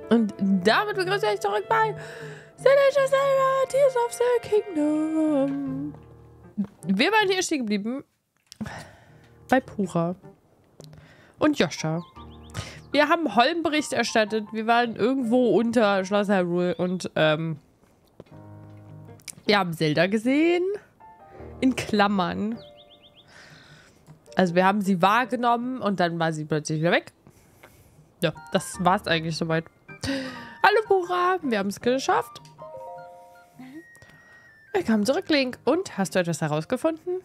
Und damit begrüße ich euch zurück bei Celestial Saga, Tears of the Kingdom. Wir waren hier stehen geblieben bei Pura und Joscha. Wir haben Holm-Bericht erstattet. Wir waren irgendwo unter Schloss Hyrule und wir haben Zelda gesehen. In Klammern. Also wir haben sie wahrgenommen und dann war sie plötzlich wieder weg. Ja, das war's eigentlich soweit. Hallo Pura, wir haben es geschafft. Willkommen zurück, Link. Und, hast du etwas herausgefunden?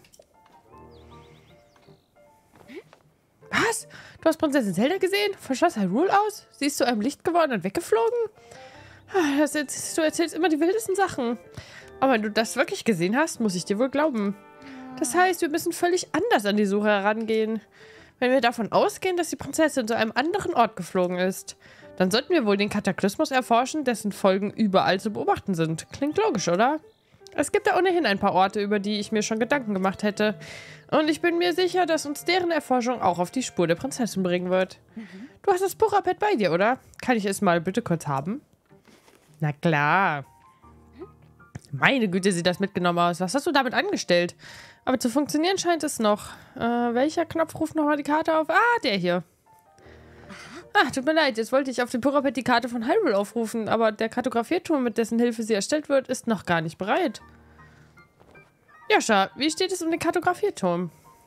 Was? Du hast Prinzessin Zelda gesehen? Von Schloss Hyrule aus? Sie ist zu einem Licht geworden und weggeflogen? Du erzählst immer die wildesten Sachen. Aber wenn du das wirklich gesehen hast, muss ich dir wohl glauben. Das heißt, wir müssen völlig anders an die Suche herangehen. Wenn wir davon ausgehen, dass die Prinzessin zu einem anderen Ort geflogen ist, dann sollten wir wohl den Kataklysmus erforschen, dessen Folgen überall zu beobachten sind. Klingt logisch, oder? Es gibt da ohnehin ein paar Orte, über die ich mir schon Gedanken gemacht hätte. Und ich bin mir sicher, dass uns deren Erforschung auch auf die Spur der Prinzessin bringen wird. Du hast das Pura-Pad bei dir, oder? Kann ich es mal bitte kurz haben? Na klar. Meine Güte, sieht das mitgenommen aus. Was hast du damit angestellt? Aber zu funktionieren scheint es noch. Welcher Knopf ruft nochmal die Karte auf? Ah, der hier. Ah, tut mir leid. Jetzt wollte ich auf dem Pura-Pad die Karte von Hyrule aufrufen, aber der Kartografierturm, mit dessen Hilfe sie erstellt wird, ist noch gar nicht bereit. Joscha, wie steht es um den Kartografierturm?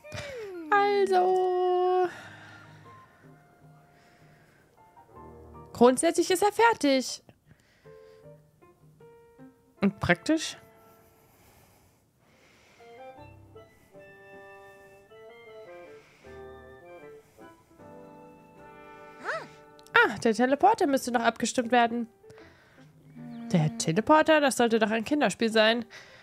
Also... Grundsätzlich ist er fertig. Und praktisch? Ah, der Teleporter müsste noch abgestimmt werden. Der Teleporter? Das sollte doch ein Kinderspiel sein.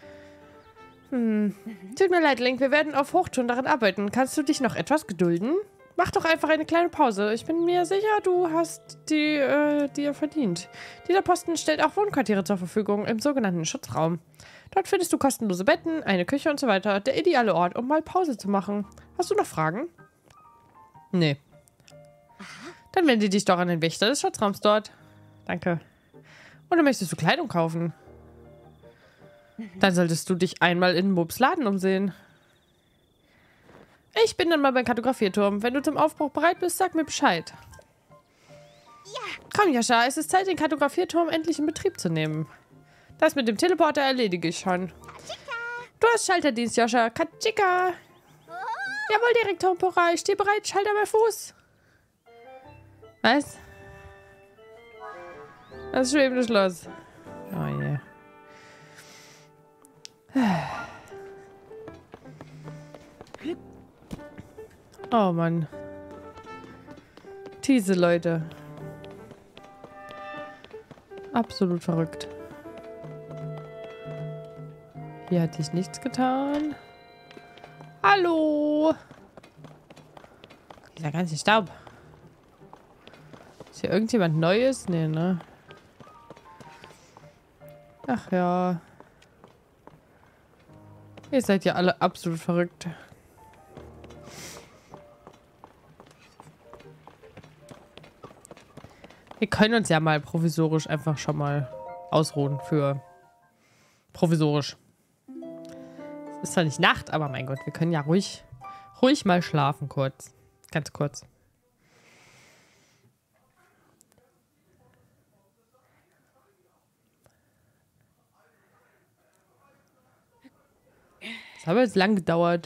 Tut mir leid, Link. Wir werden auf Hochtouren daran arbeiten. Kannst du dich noch etwas gedulden? Mach doch einfach eine kleine Pause. Ich bin mir sicher, du hast die dir verdient. Dieser Posten stellt auch Wohnquartiere zur Verfügung im sogenannten Schutzraum. Dort findest du kostenlose Betten, eine Küche und so weiter. Der ideale Ort, um mal Pause zu machen. Hast du noch Fragen? Nee. Dann wende dich doch an den Wächter des Schutzraums dort. Danke. Oder möchtest du Kleidung kaufen? Dann solltest du dich einmal in Mobs Laden umsehen. Ich bin dann mal beim Kartografierturm. Wenn du zum Aufbruch bereit bist, sag mir Bescheid. Ja. Komm, Joscha, es ist Zeit, den Kartografierturm endlich in Betrieb zu nehmen. Das mit dem Teleporter erledige ich schon. Du hast Schalterdienst, Joscha. Katschika. Jawohl, Direktor Pura. Ich stehe bereit. Schalter bei Fuß. Was? Das schwebende Schloss. Oh je. Oh Mann. Diese Leute. Absolut verrückt. Hier hatte ich nichts getan. Hallo. Dieser ganze Staub. Ist hier irgendjemand Neues? Nee, ne? Ach ja. Ihr seid ja alle absolut verrückt. Wir können uns ja mal provisorisch einfach schon mal ausruhen für provisorisch. Es ist zwar nicht Nacht, aber mein Gott, wir können ja ruhig mal schlafen kurz. Ganz kurz. Das hat jetzt lang gedauert.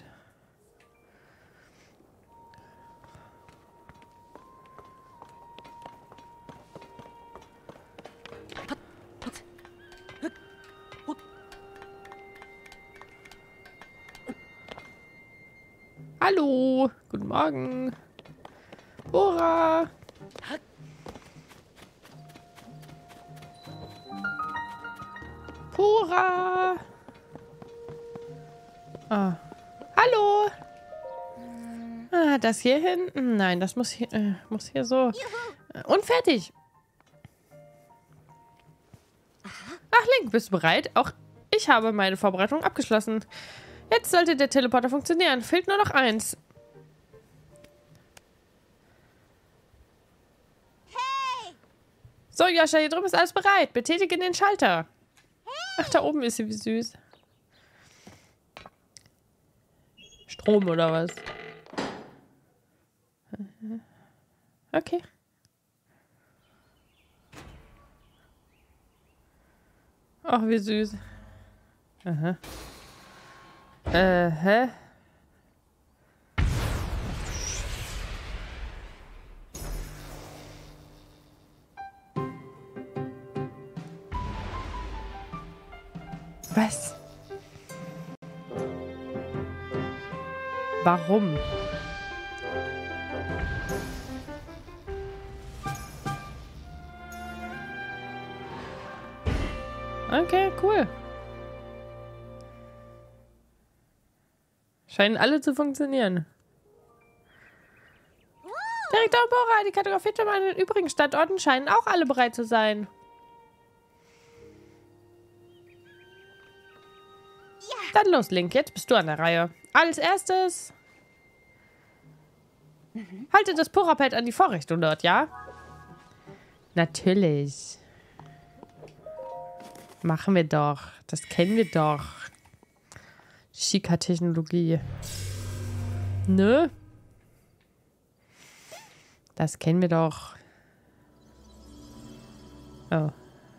Hallo, guten Morgen. Pura. Pura. Ah. Hallo. Ah, das hier hin? Nein, das muss hier so. Und fertig. Ach, Link, bist du bereit? Auch ich habe meine Vorbereitung abgeschlossen. Jetzt sollte der Teleporter funktionieren. Fehlt nur noch eins. So, Joscha, hier drüben ist alles bereit. Betätige den Schalter. Ach, da oben ist sie, wie süß. Strom oder was? Okay. Ach, wie süß. Aha. Hä? Was? Warum? Okay, cool. Scheinen alle zu funktionieren. Direktor Bora, die Kartografiertürme an den übrigen Standorten scheinen auch alle bereit zu sein. Dann los, Link. Jetzt bist du an der Reihe. Als erstes... Halte das Purapad an die Vorrichtung dort, ja? Natürlich. Machen wir doch. Das kennen wir doch. Chica-Technologie. Ne? Das kennen wir doch. Oh.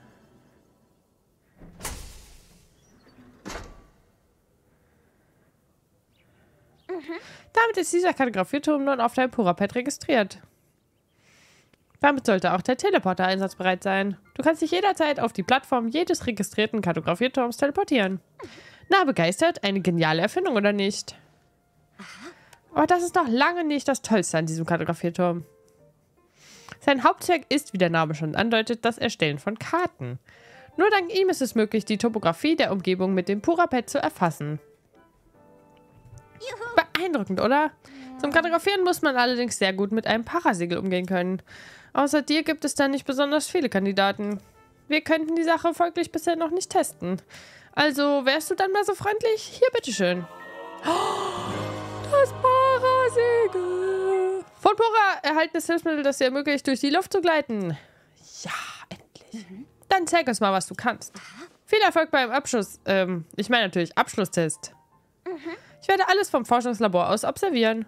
Damit ist dieser Kartografierturm nun auf deinem Purapad registriert. Damit sollte auch der Teleporter einsatzbereit sein. Du kannst dich jederzeit auf die Plattform jedes registrierten Kartografierturms teleportieren. Na, begeistert? Eine geniale Erfindung, oder nicht? Aber das ist noch lange nicht das Tollste an diesem Kartografierturm. Sein Hauptzweck ist, wie der Name schon andeutet, das Erstellen von Karten. Nur dank ihm ist es möglich, die Topografie der Umgebung mit dem Purapad zu erfassen. Beeindruckend, oder? Zum Kartografieren muss man allerdings sehr gut mit einem Parasegel umgehen können. Außer dir gibt es da nicht besonders viele Kandidaten. Wir könnten die Sache folglich bisher noch nicht testen. Also, wärst du dann mal so freundlich? Hier, bitteschön. Oh, das Parasegel. Von Pora erhaltenes Hilfsmittel, das dir ermöglicht, durch die Luft zu gleiten. Ja, endlich. Dann zeig uns mal, was du kannst. Viel Erfolg beim Abschluss. Ich meine natürlich Abschlusstest. Ich werde alles vom Forschungslabor aus observieren.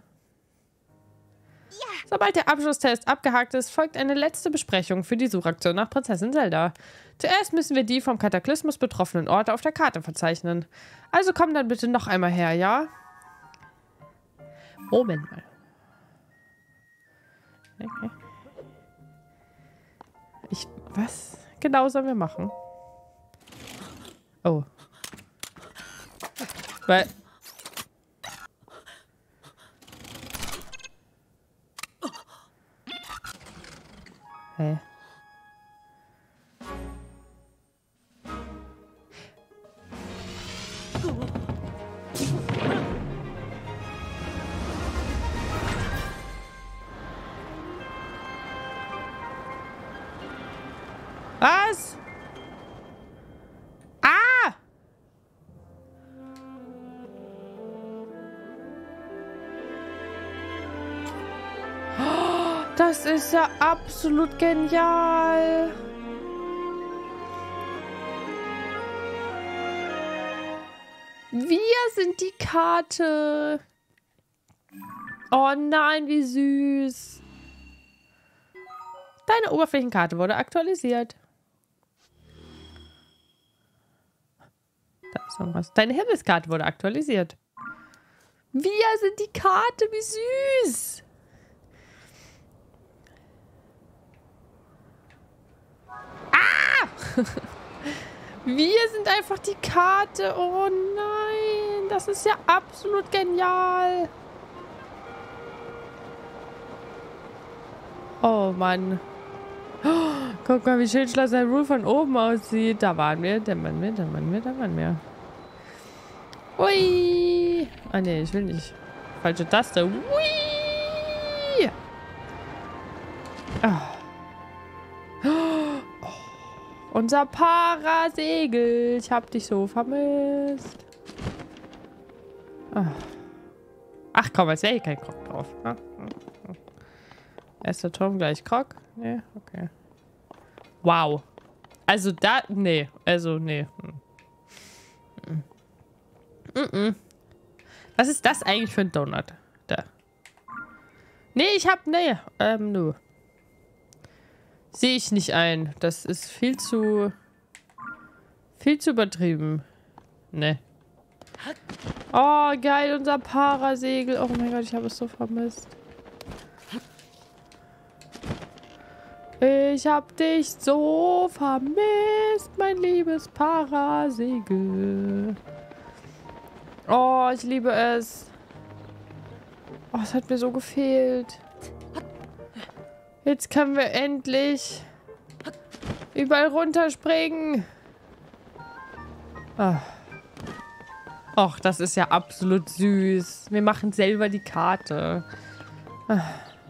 Sobald der Abschlusstest abgehakt ist, folgt eine letzte Besprechung für die Suchaktion nach Prinzessin Zelda. Zuerst müssen wir die vom Kataklysmus betroffenen Orte auf der Karte verzeichnen. Also komm dann bitte noch einmal her, ja? Moment mal. Okay. Was genau sollen wir machen? Oh. Weil... Hä? Was? Ah! Das ist ja absolut genial. Wir sind die Karte. Oh nein, wie süß. Deine Oberflächenkarte wurde aktualisiert. Da ist noch was. Deine Himmelskarte wurde aktualisiert. Wir sind die Karte, wie süß. Wir sind einfach die Karte. Oh nein. Das ist ja absolut genial. Oh Mann. Oh, guck mal, wie schön Schloss Hyrule von oben aussieht. Da waren wir. Da waren wir. Da waren wir. Da waren wir. Ui. Ah ne, ich will nicht. Falsche Taste. Ui. Oh. Unser Parasegel. Ich hab dich so vermisst. Ach komm, als wäre hier kein Krog drauf. Erster Turm gleich Krog. Ne, okay. Wow. Also da, nee. Also, nee. Was ist das eigentlich für ein Donut? Da. Nee, nö. Sehe ich nicht ein. Das ist viel zu übertrieben. Ne. Oh, geil, unser Parasegel. Oh mein Gott, ich habe es so vermisst. Ich hab dich so vermisst, mein liebes Parasegel. Oh, ich liebe es. Oh, es hat mir so gefehlt. Jetzt können wir endlich überall runterspringen. Ach. Och, das ist ja absolut süß. Wir machen selber die Karte. Ja!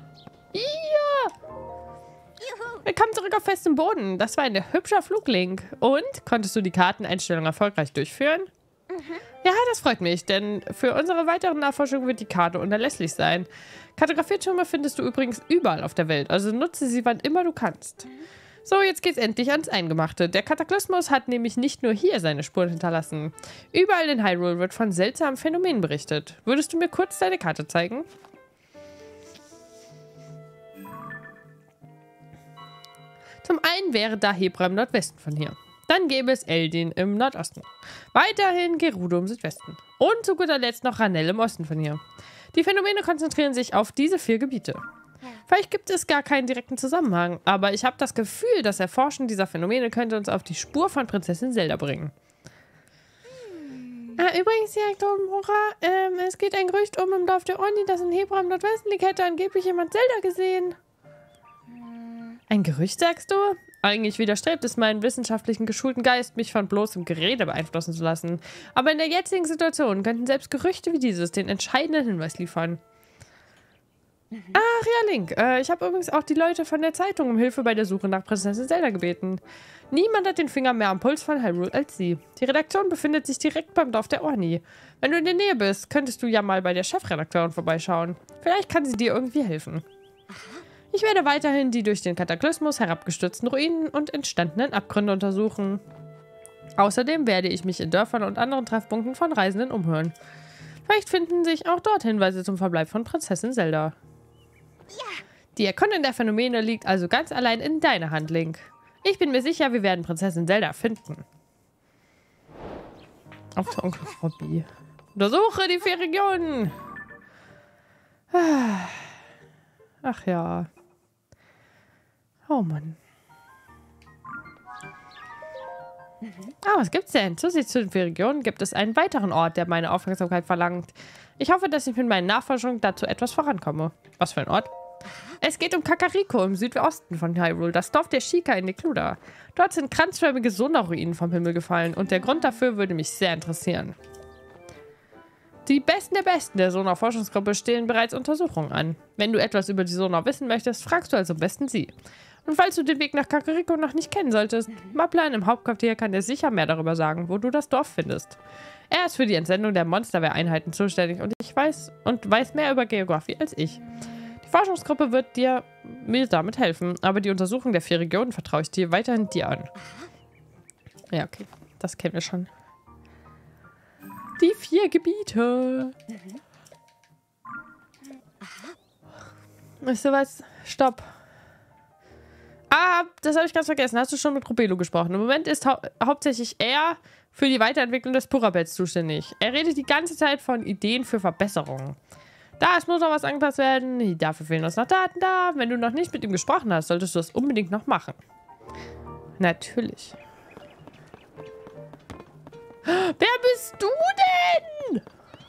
Willkommen zurück auf festem Boden. Das war ein hübscher Fluglink. Und? Konntest du die Karteneinstellung erfolgreich durchführen? Ja, das freut mich, denn für unsere weiteren Nachforschungen wird die Karte unerlässlich sein. Kartografiertürme findest du übrigens überall auf der Welt, also nutze sie, wann immer du kannst. So, jetzt geht's endlich ans Eingemachte. Der Kataklysmus hat nämlich nicht nur hier seine Spuren hinterlassen. Überall in Hyrule wird von seltsamen Phänomenen berichtet. Würdest du mir kurz deine Karte zeigen? Zum einen wäre da Hebra im Nordwesten von hier. Dann gäbe es Eldin im Nordosten. Weiterhin Gerudo im Südwesten. Und zu guter Letzt noch Ranel im Osten von hier. Die Phänomene konzentrieren sich auf diese 4 Gebiete. Vielleicht gibt es gar keinen direkten Zusammenhang, aber ich habe das Gefühl, das Erforschen dieser Phänomene könnte uns auf die Spur von Prinzessin Zelda bringen. Übrigens, Direktor Mora, es geht ein Gerücht im Dorf der Orni, das in Hebra im Nordwesten liegt, hätte angeblich jemand Zelda gesehen. Ein Gerücht, sagst du? Eigentlich widerstrebt es meinen wissenschaftlichen geschulten Geist, mich von bloßem Gerede beeinflussen zu lassen. Aber in der jetzigen Situation könnten selbst Gerüchte wie dieses den entscheidenden Hinweis liefern. Ach ja, Link. Ich habe übrigens auch die Leute von der Zeitung um Hilfe bei der Suche nach Prinzessin Zelda gebeten. Niemand hat den Finger mehr am Puls von Hyrule als sie. Die Redaktion befindet sich direkt beim Dorf der Orni. Wenn du in der Nähe bist, könntest du ja mal bei der Chefredakteurin vorbeischauen. Vielleicht kann sie dir irgendwie helfen. Ich werde weiterhin die durch den Kataklysmus herabgestürzten Ruinen und entstandenen Abgründe untersuchen. Außerdem werde ich mich in Dörfern und anderen Treffpunkten von Reisenden umhören. Vielleicht finden sich auch dort Hinweise zum Verbleib von Prinzessin Zelda. Die Erkundung der Phänomene liegt also ganz allein in deiner Hand, Link. Ich bin mir sicher, wir werden Prinzessin Zelda finden. Auch der Onkel Robby. Untersuche die 4 Regionen. Ach ja. Oh Mann. Was gibt's denn? Zusätzlich zu den 4 Regionen gibt es einen weiteren Ort, der meine Aufmerksamkeit verlangt. Ich hoffe, dass ich mit meinen Nachforschungen dazu etwas vorankomme. Was für ein Ort? Es geht um Kakariko im Südosten von Hyrule, das Dorf der Sheikah in Necluda. Dort sind kranzförmige Sona-Ruinen vom Himmel gefallen und der Grund dafür würde mich sehr interessieren. Die Besten der Besten der Sona-Forschungsgruppe stellen bereits Untersuchungen an. Wenn du etwas über die Sona wissen möchtest, fragst du also am besten sie. Und falls du den Weg nach Kakariko noch nicht kennen solltest, Maplan im Hauptquartier kann dir sicher mehr darüber sagen, wo du das Dorf findest. Er ist für die Entsendung der Monsterwehr-Einheiten zuständig und weiß mehr über Geografie als ich. Die Forschungsgruppe wird mir damit helfen, aber die Untersuchung der 4 Regionen vertraue ich weiterhin dir an. Ja, okay. Das kennen wir schon. Die 4 Gebiete. Weißt du was? Stopp. Das habe ich ganz vergessen. Hast du schon mit Rubelo gesprochen? Im Moment ist hauptsächlich er für die Weiterentwicklung des Purabels zuständig. Er redet die ganze Zeit von Ideen für Verbesserungen. Es muss noch was angepasst werden. Dafür fehlen uns noch Daten da. Wenn du noch nicht mit ihm gesprochen hast, solltest du das unbedingt noch machen. Natürlich. Wer bist du denn?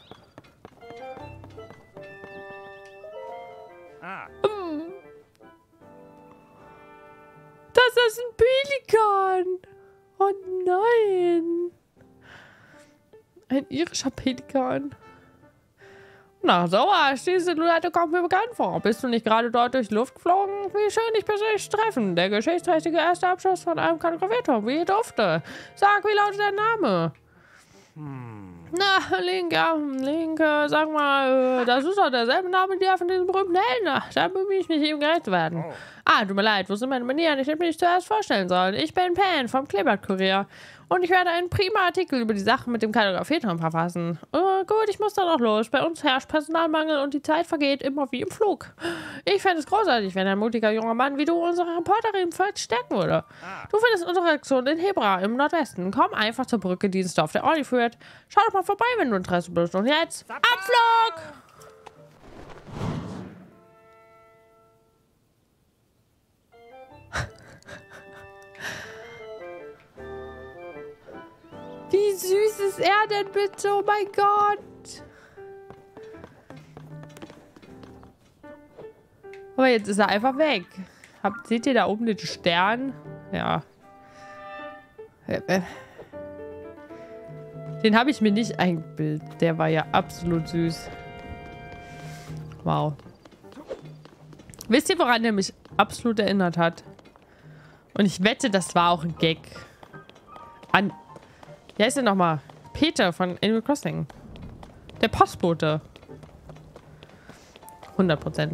Das ist ein Pelikan. Oh nein. Ein irischer Pelikan. Na, sauer, diese Leute kommen mir bekannt vor. Bist du nicht gerade dort durch die Luft geflogen? Wie schön, dich persönlich zu treffen. Der geschichtsträchtige erste Abschluss von einem Kartografierturm. Wie dufte. Sag, wie lautet dein Name? Na, Link, ja, Link, sag mal, das ist doch derselbe Name, der von diesem berühmten Helden. Da bemühe ich mich, ihm gerecht zu werden. Ah, tut mir leid, wo sind meine Manieren? Ich hätte mich zuerst vorstellen sollen. Ich bin Pan vom Kleeblatt-Kurier. Und ich werde einen prima Artikel über die Sache mit dem Kalligraphietram verfassen. Gut, ich muss dann auch los. Bei uns herrscht Personalmangel und die Zeit vergeht immer wie im Flug. Ich fände es großartig, wenn ein mutiger junger Mann wie du unsere Reporterin verstärken würde. Du findest unsere Redaktion in Hebra im Nordwesten. Komm einfach zur Brücke, die ins Dorf der Orly führt. Schau doch mal vorbei, wenn du Interesse bist. Und jetzt, Abflug! Wie süß ist er denn bitte? Oh mein Gott. Aber jetzt ist er einfach weg. Seht ihr da oben den Stern? Ja. Den habe ich mir nicht eingebildet. Der war ja absolut süß. Wow. Wisst ihr, woran der mich absolut erinnert hat? Und ich wette, das war auch ein Gag. Wie heißt der nochmal? Peter von Animal Crossing. Der Postbote. 100%.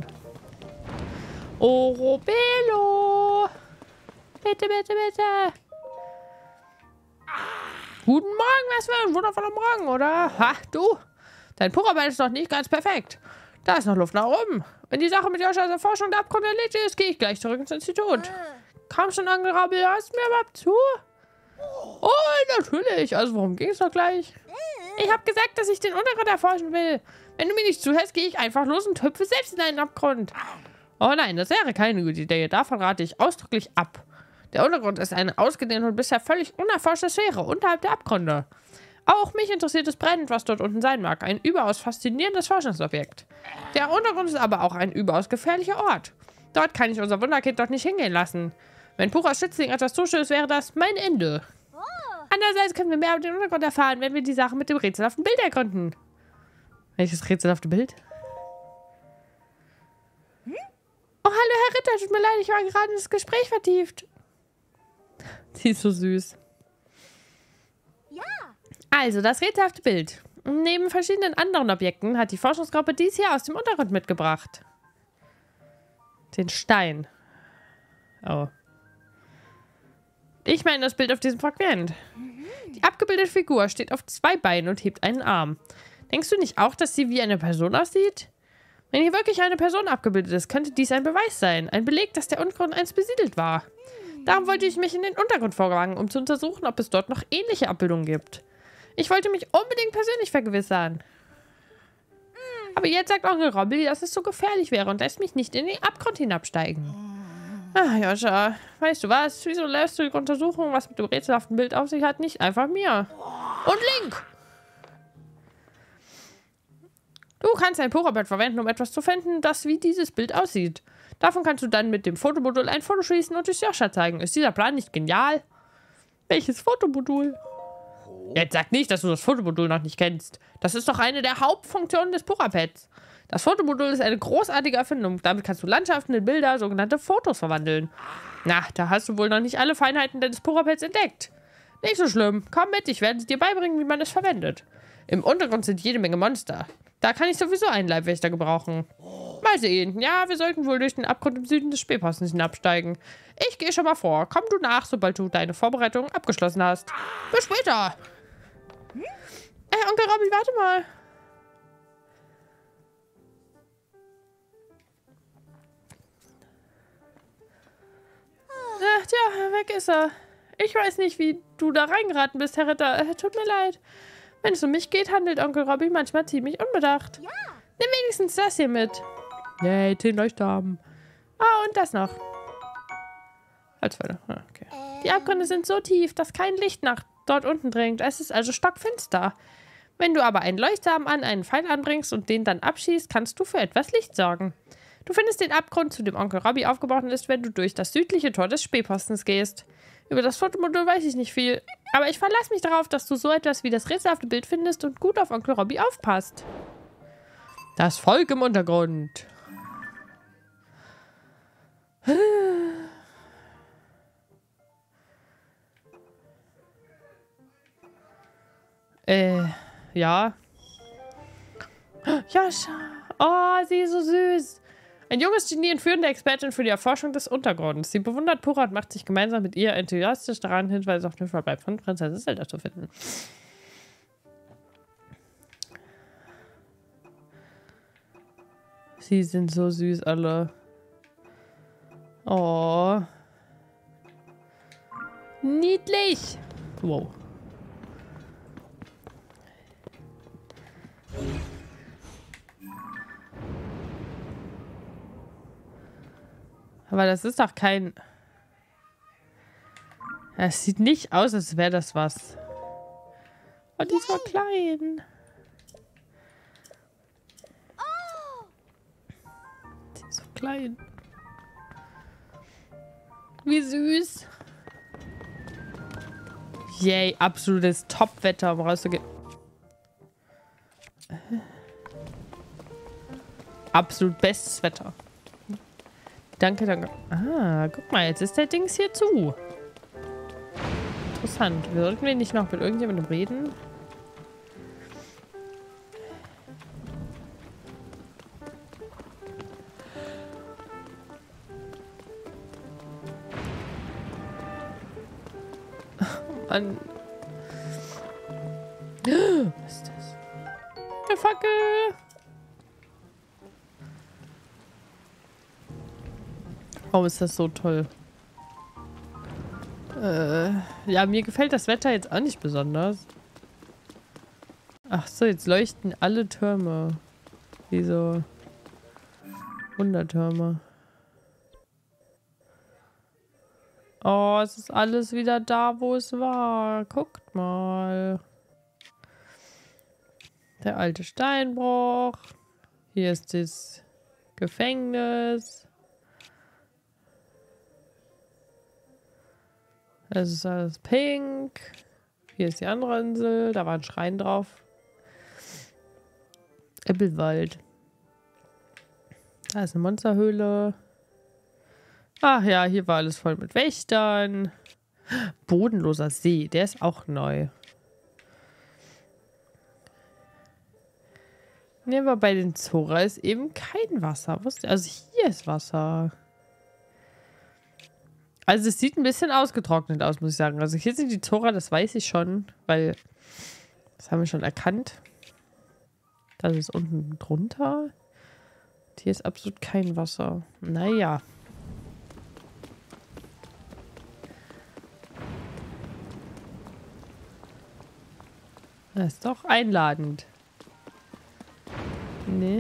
Orobelo. Bitte, bitte, bitte. Guten Morgen, was für ein wundervoller Morgen, oder? Ha, du. Dein Pucharbeit ist noch nicht ganz perfekt. Da ist noch Luft nach oben. Wenn die Sache mit Joshas Erforschung der Abgrund erledigt ist, gehe ich gleich zurück ins Institut. Komm schon, Angelrabbel, hörst du mir überhaupt zu? Oh, natürlich. Also, worum ging es doch gleich? Ich habe gesagt, dass ich den Untergrund erforschen will. Wenn du mir nicht zuhörst, gehe ich einfach los und hüpfe selbst in einen Abgrund. Oh nein, das wäre keine gute Idee. Davon rate ich ausdrücklich ab. Der Untergrund ist eine ausgedehnte und bisher völlig unerforschte Sphäre unterhalb der Abgründe. Auch mich interessiert es brennend, was dort unten sein mag. Ein überaus faszinierendes Forschungsobjekt. Der Untergrund ist aber auch ein überaus gefährlicher Ort. Dort kann ich unser Wunderkind doch nicht hingehen lassen. Wenn Puras Schützling etwas zustößt, wäre das mein Ende. Andererseits können wir mehr über den Untergrund erfahren, wenn wir die Sache mit dem rätselhaften Bild ergründen. Welches rätselhafte Bild? Oh, hallo, Herr Ritter. Tut mir leid, ich war gerade in das Gespräch vertieft. Sie ist so süß. Ja. Also, das rätselhafte Bild. Neben verschiedenen anderen Objekten hat die Forschungsgruppe dies hier aus dem Untergrund mitgebracht. Den Stein. Oh. Ich meine das Bild auf diesem Fragment. Die abgebildete Figur steht auf 2 Beinen und hebt einen Arm. Denkst du nicht auch, dass sie wie eine Person aussieht? Wenn hier wirklich eine Person abgebildet ist, könnte dies ein Beweis sein. Ein Beleg, dass der Untergrund einst besiedelt war. Darum wollte ich mich in den Untergrund vorwagen, um zu untersuchen, ob es dort noch ähnliche Abbildungen gibt. Ich wollte mich unbedingt persönlich vergewissern. Aber jetzt sagt Onkel Robby, dass es so gefährlich wäre und lässt mich nicht in den Abgrund hinabsteigen. Ah, Joscha, weißt du was? Wieso lässt du die Untersuchung, was mit dem rätselhaften Bild auf sich hat, nicht einfach mir? Und Link! Du kannst ein Pucharbeit verwenden, um etwas zu finden, das wie dieses Bild aussieht. Davon kannst du dann mit dem Fotomodul ein Foto schießen und es Joscha zeigen. Ist dieser Plan nicht genial? Welches Fotomodul? Jetzt sag nicht, dass du das Fotomodul noch nicht kennst. Das ist doch eine der Hauptfunktionen des Puchrapads. Das Fotomodul ist eine großartige Erfindung. Damit kannst du Landschaften in Bilder, sogenannte Fotos, verwandeln. Na, da hast du wohl noch nicht alle Feinheiten deines Puchrapads entdeckt. Nicht so schlimm. Komm mit, ich werde dir beibringen, wie man es verwendet. Im Untergrund sind jede Menge Monster. Da kann ich sowieso einen Leibwächter gebrauchen. Mal sehen. Ja, wir sollten wohl durch den Abgrund im Süden des Spähpostens hinabsteigen. Ich gehe schon mal vor. Komm du nach, sobald du deine Vorbereitungen abgeschlossen hast. Bis später. Onkel Robby, warte mal. Tja, weg ist er. Ich weiß nicht, wie du da reingeraten bist, Herr Ritter. Tut mir leid. Wenn es um mich geht, handelt Onkel Robby manchmal ziemlich unbedacht. Ja. Nimm wenigstens das hier mit. Yay, 10 Leuchtturm. Ah, und das noch. Als weiter. Ah, okay. Die Abgründe sind so tief, dass kein Licht nach dort unten dringt. Es ist also stockfinster. Wenn du aber einen Leuchtsamen an einen Pfeil anbringst und den dann abschießt, kannst du für etwas Licht sorgen. Du findest den Abgrund, zu dem Onkel Robby aufgebrochen ist, wenn du durch das südliche Tor des Spähpostens gehst. Über das Fotomodul weiß ich nicht viel, aber ich verlasse mich darauf, dass du so etwas wie das rätselhafte Bild findest und gut auf Onkel Robby aufpasst. Das Volk im Untergrund. Ja. Ja, oh, sie ist so süß. Ein junges Genie und führende Expertin für die Erforschung des Untergrunds. Sie bewundert Pura und macht sich gemeinsam mit ihr enthusiastisch daran, Hinweise auf den Verbleib von Prinzessin Zelda zu finden. Sie sind so süß, alle. Oh. Niedlich. Wow. Aber das ist doch kein... Es sieht nicht aus, als wäre das was. Oh, die ist so klein. Die ist so klein. Wie süß. Yay, absolutes Top-Wetter, um rauszugehen. Absolut bestes Wetter. Danke, danke. Ah, guck mal, jetzt ist der Dings hier zu. Interessant. Sollten wir nicht noch mit irgendjemandem reden? Oh Mann. Was ist das? Eine Fackel. Oh, ist das so toll. Ja, mir gefällt das Wetter jetzt auch nicht besonders. Ach so, jetzt leuchten alle Türme. Wie so Wundertürme. Oh, es ist alles wieder da, wo es war. Guckt mal. Der alte Steinbruch. Hier ist das Gefängnis. Das ist alles pink. Hier ist die andere Insel. Da war ein Schrein drauf. Äppelwald. Da ist eine Monsterhöhle. Ach ja, hier war alles voll mit Wächtern. Bodenloser See. Der ist auch neu. Ne, aber bei den Zora ist eben kein Wasser. Also hier ist Wasser. Also es sieht ein bisschen ausgetrocknet aus, muss ich sagen. Also hier sind die Zora, das weiß ich schon, weil das haben wir schon erkannt. Das ist unten drunter. Und hier ist absolut kein Wasser. Naja. Das ist doch einladend. Nee.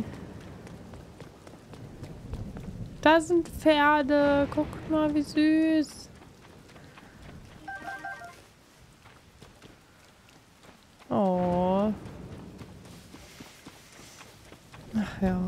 Da sind Pferde. Guckt mal, wie süß. Oh. Ach ja.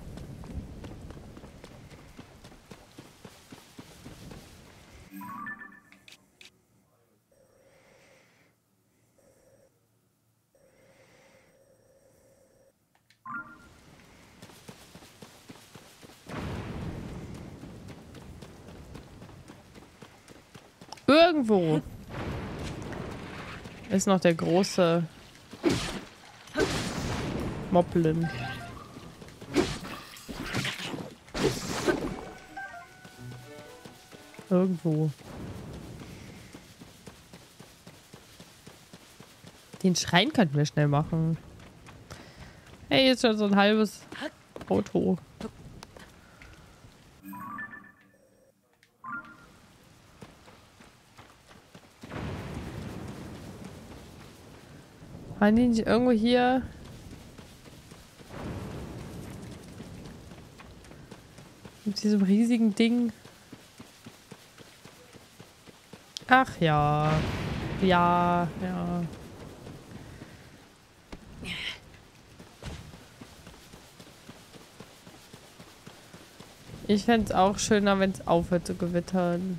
Irgendwo ist noch der große Moblin. Irgendwo. Den Schrein könnten wir schnell machen. Hey, jetzt schon so ein halbes Auto. Waren die nicht irgendwo hier? Mit diesem riesigen Ding. Ach ja. Ja, ja. Ich fände es auch schöner, wenn es aufhört zu gewittern.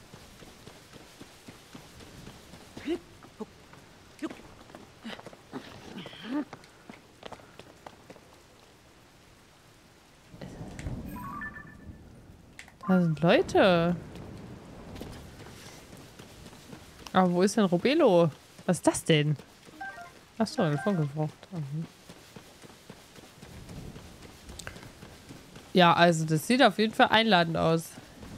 Da sind Leute. Aber wo ist denn Robelo? Was ist das denn? Achso, eine Funkelfrucht. Mhm. Ja, also das sieht auf jeden Fall einladend aus.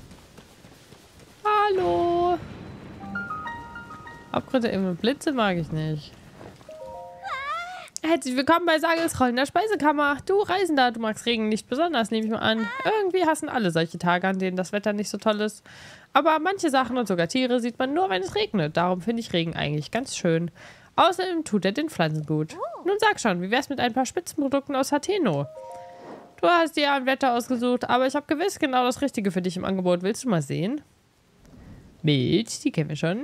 Hallo. Abgründe im Blitze mag ich nicht. Herzlich willkommen bei Sagels Rollen der Speisekammer. Du Reisender, du magst Regen nicht besonders, nehme ich mal an. Irgendwie hassen alle solche Tage, an denen das Wetter nicht so toll ist. Aber manche Sachen und sogar Tiere sieht man nur, wenn es regnet. Darum finde ich Regen eigentlich ganz schön. Außerdem tut er den Pflanzen gut. Nun sag schon, wie wär's mit ein paar Spitzenprodukten aus Hateno? Du hast dir ein Wetter ausgesucht, aber ich habe gewiss genau das Richtige für dich im Angebot. Willst du mal sehen? Milch, die kennen wir schon.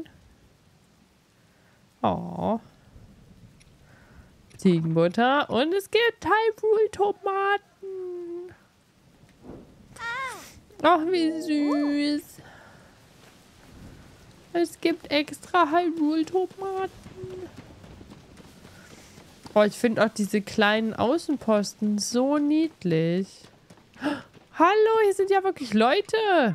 Oh. Ziegenbutter und es gibt Hyrule-Tomaten. Ach, wie süß. Es gibt extra Hyrule-Tomaten. Oh, ich finde auch diese kleinen Außenposten so niedlich. Hallo, hier sind ja wirklich Leute.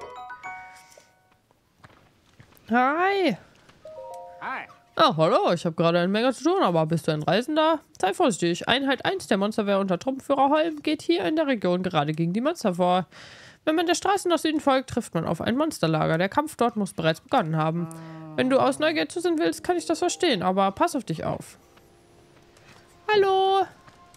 Hi. Hi. Ah, hallo, ich habe gerade eine Menge zu tun, aber bist du ein Reisender? Sei vorsichtig. Einheit 1 der Monsterwehr unter Truppenführer Holm geht hier in der Region gerade gegen die Monster vor. Wenn man der Straße nach Süden folgt, trifft man auf ein Monsterlager. Der Kampf dort muss bereits begonnen haben. Wenn du aus Neugier zusehen willst, kann ich das verstehen, aber pass auf dich auf. Hallo.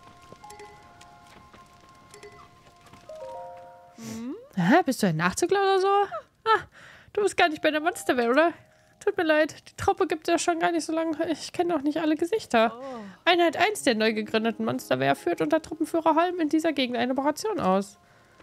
Hä, bist du ein Nachzügler oder so? Ah, du bist gar nicht bei der Monsterwehr, oder? Tut mir leid, die Truppe gibt es ja schon gar nicht so lange. Ich kenne auch nicht alle Gesichter. Einheit 1 der neu gegründeten Monsterwehr führt unter Truppenführer Holm in dieser Gegend eine Operation aus.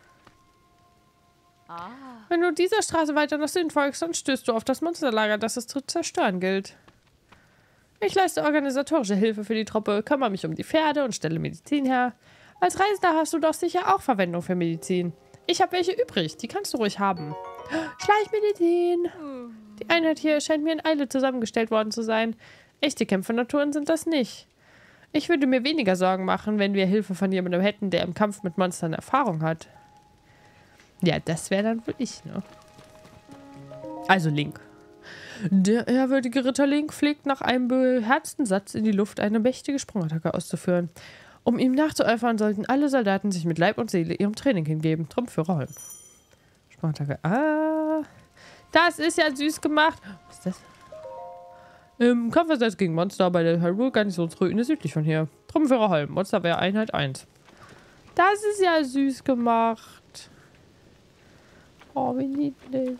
Wenn du dieser Straße weiter nach Süden folgst, dann stößt du auf das Monsterlager, das es zu zerstören gilt. Ich leiste organisatorische Hilfe für die Truppe, kümmere mich um die Pferde und stelle Medizin her. Als Reisender hast du doch sicher auch Verwendung für Medizin. Ich habe welche übrig, die kannst du ruhig haben. Schleichmedizin. Die Einheit hier scheint mir in Eile zusammengestellt worden zu sein. Echte Kämpfernaturen sind das nicht. Ich würde mir weniger Sorgen machen, wenn wir Hilfe von jemandem hätten, der im Kampf mit Monstern Erfahrung hat. Ja, das wäre dann wohl ich, ne? Also Link. Der ehrwürdige Ritter Link pflegt nach einem beherzten Satz in die Luft eine mächtige Sprungattacke auszuführen. Um ihm nachzueifern, sollten alle Soldaten sich mit Leib und Seele ihrem Training hingeben. Trumpführer Holm. Sprungattacke. Ah. Das ist ja süß gemacht. Was ist das? Im Kampfversatz gegen Monster bei der Hyrule-Garnisonsruine südlich von hier. Trumpführer Holm. Monsterwehr Einheit 1. Das ist ja süß gemacht. Oh, wie niedlich.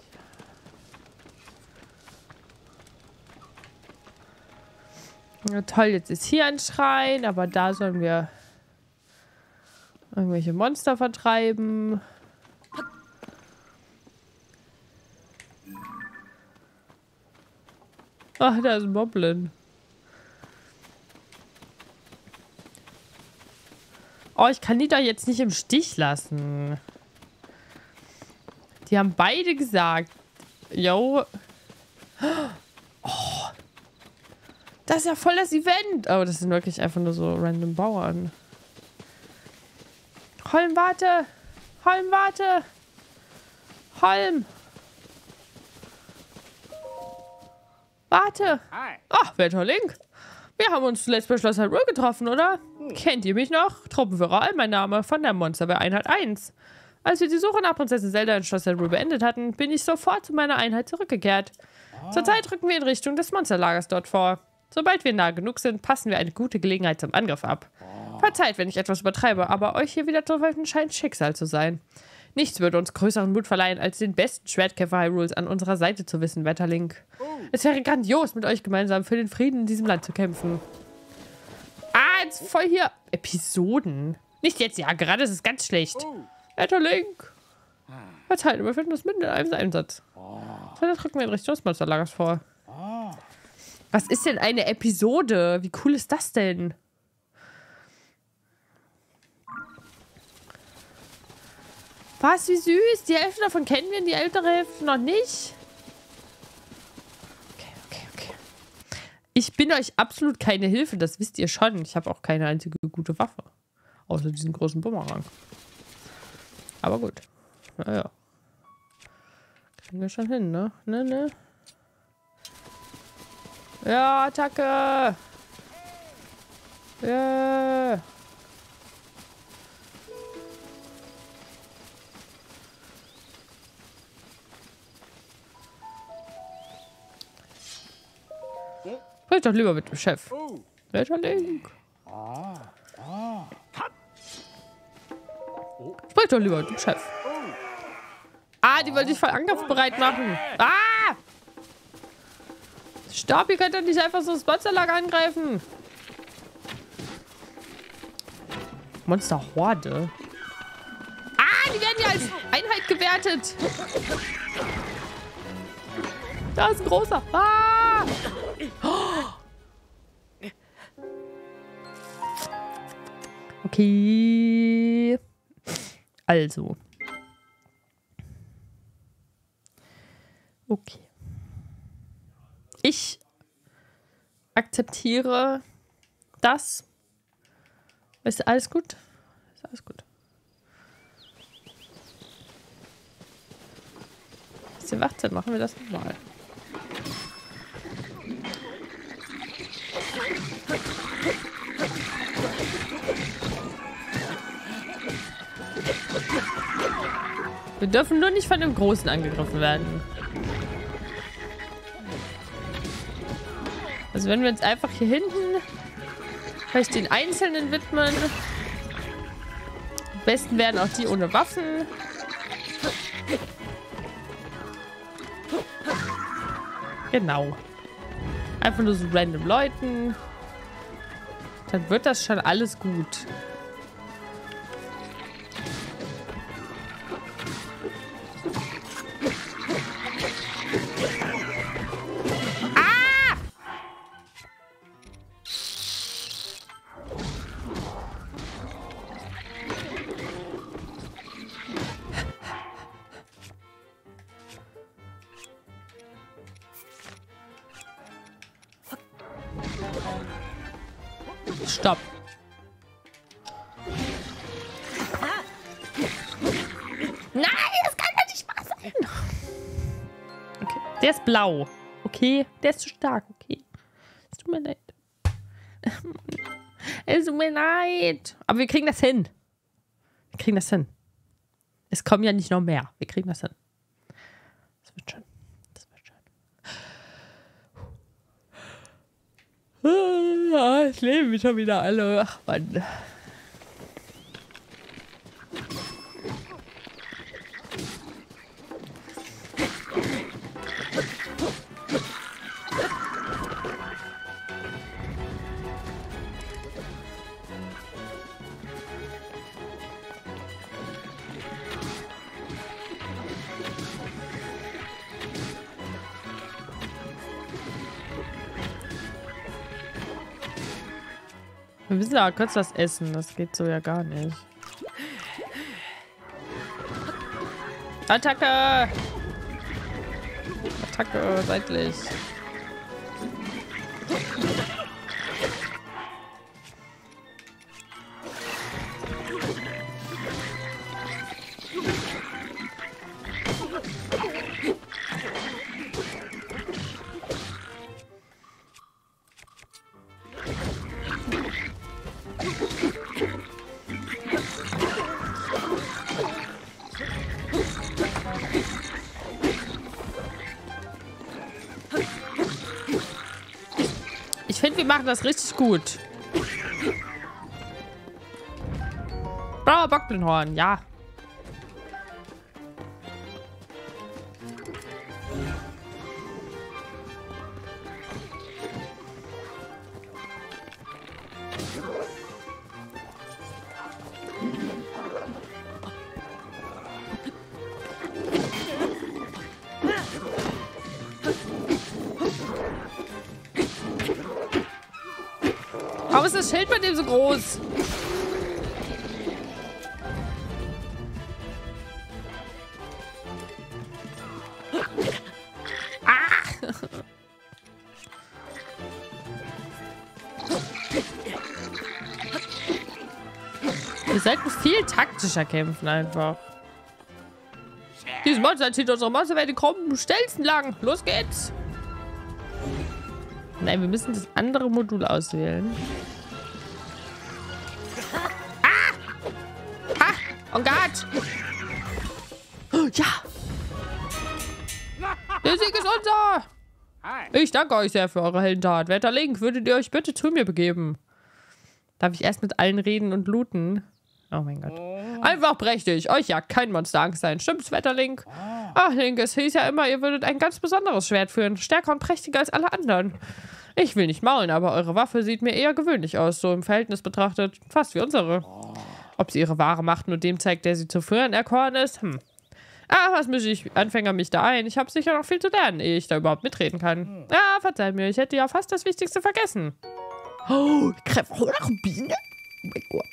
Ja, toll, jetzt ist hier ein Schrein, aber da sollen wir irgendwelche Monster vertreiben. Ach, da ist ein Moblin. Oh, ich kann die da jetzt nicht im Stich lassen. Die haben beide gesagt. Yo. Oh. Das ist ja voll das Event. Oh, das sind wirklich einfach nur so random Bauern. Holm, warte. Holm, warte. Holm. Warte. Ach, werter Link. Wir haben uns zuletzt bei Schloss Hyrule getroffen, oder? Kennt ihr mich noch? Truppenführer All, mein Name, von der Monsterwehr Einheit 1. Als wir die Suche nach Prinzessin Zelda in Schloss Hyrule beendet hatten, bin ich sofort zu meiner Einheit zurückgekehrt. Zurzeit rücken wir in Richtung des Monsterlagers dort vor. Sobald wir nah genug sind, passen wir eine gute Gelegenheit zum Angriff ab. Verzeiht, wenn ich etwas übertreibe, aber euch hier wieder zu helfen scheint Schicksal zu sein. Nichts würde uns größeren Mut verleihen, als den besten Schwertkämpfer Hyrules an unserer Seite zu wissen, Wetterlink. Es wäre grandios, mit euch gemeinsam für den Frieden in diesem Land zu kämpfen. Ah, jetzt voll hier Episoden. Nicht jetzt, ja, gerade ist es ganz schlecht. Wetterlink. Verzeiht, wir finden das mitten in einem Einsatz. So, dann drücken wir in Richtung des Monsterlagers vor. Was ist denn eine Episode? Wie cool ist das denn? Was, wie süß. Die Hälfte davon kennen wir, die ältere Hälfte noch nicht. Okay. Ich bin euch absolut keine Hilfe, das wisst ihr schon. Ich habe auch keine einzige gute Waffe. Außer diesen großen Bumerang. Aber gut. Naja. Kriegen wir schon hin, ne? Ne? Ja, Attacke! Ja. Sprich doch lieber mit dem Chef. Welcher Link? Sprich doch lieber mit dem Chef. Ah, die wollte dich voll angriffsbereit machen. Ah! Stopp, ihr könnt doch nicht einfach so das Monsterlager angreifen. Monsterhorde. Ah, die werden ja als Einheit gewertet. Da ist ein großer. Ah! Okay. Also. Okay. Ich akzeptiere das. Ist alles gut? Ist alles gut. Bis ihr wach seid, machen wir das nochmal. Wir dürfen nur nicht von dem Großen angegriffen werden. Also wenn wir uns einfach hier hinten vielleicht den Einzelnen widmen. Am besten werden auch die ohne Waffen. Genau. Einfach nur so random Leuten. Dann wird das schon alles gut. Stopp. Nein, das kann doch nicht wahr sein. Okay, der ist blau. Okay, der ist zu stark. Okay. Es tut mir leid. Es tut mir leid. Aber wir kriegen das hin. Wir kriegen das hin. Es kommen ja nicht noch mehr. Wir kriegen das hin. Das wird schon. Das wird schon. Es leben schon wieder alle. Ach Mann. Wir müssen aber kurz was essen. Das geht so ja gar nicht. Attacke! Attacke, seitlich. Ich finde, wir machen das richtig gut. Blauer Bockblindhorn, ja. Warum ist das Schild bei dem so groß? Ah! Wir sollten viel taktischer kämpfen einfach. Dieses Monster zieht unsere Monsterwelt kommen schnellsten lang. Los geht's. Nein, wir müssen das andere Modul auswählen. Oh Gott! Ja! Der Sieg ist unser! Ich danke euch sehr für eure Heldentat. Werter Link, würdet ihr euch bitte zu mir begeben? Darf ich erst mit allen reden und looten? Oh mein Gott. Einfach prächtig. Euch jagt kein Monster Angst sein. Stimmt's, Wetter Link? Ach, Link, es hieß ja immer, ihr würdet ein ganz besonderes Schwert führen. Stärker und prächtiger als alle anderen. Ich will nicht maulen, aber eure Waffe sieht mir eher gewöhnlich aus. So im Verhältnis betrachtet. Fast wie unsere. Ob sie ihre wahre Macht nur dem zeigt, der sie zu führen erkoren ist? Was mische ich Anfänger mich da ein? Ich habe sicher noch viel zu lernen, ehe ich da überhaupt mitreden kann. Ja, verzeiht mir, ich hätte ja fast das Wichtigste vergessen. Oh, Biene? Oh mein Gott.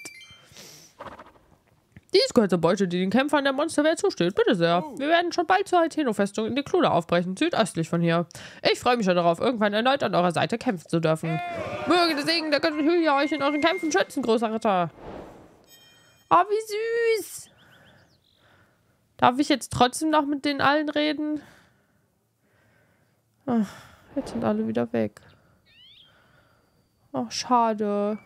Dies gehört zur Beute, die den Kämpfern der Monsterwelt zusteht. Bitte sehr. Wir werden schon bald zur Haiteno-Festung in die Klude aufbrechen, südöstlich von hier. Ich freue mich schon darauf, irgendwann erneut an eurer Seite kämpfen zu dürfen. Möge der Segen der Göttin Hylia euch in euren Kämpfen schützen, großer Ritter. Oh, wie süß. Darf ich jetzt trotzdem noch mit denen allen reden? Ach, jetzt sind alle wieder weg. Ach, schade.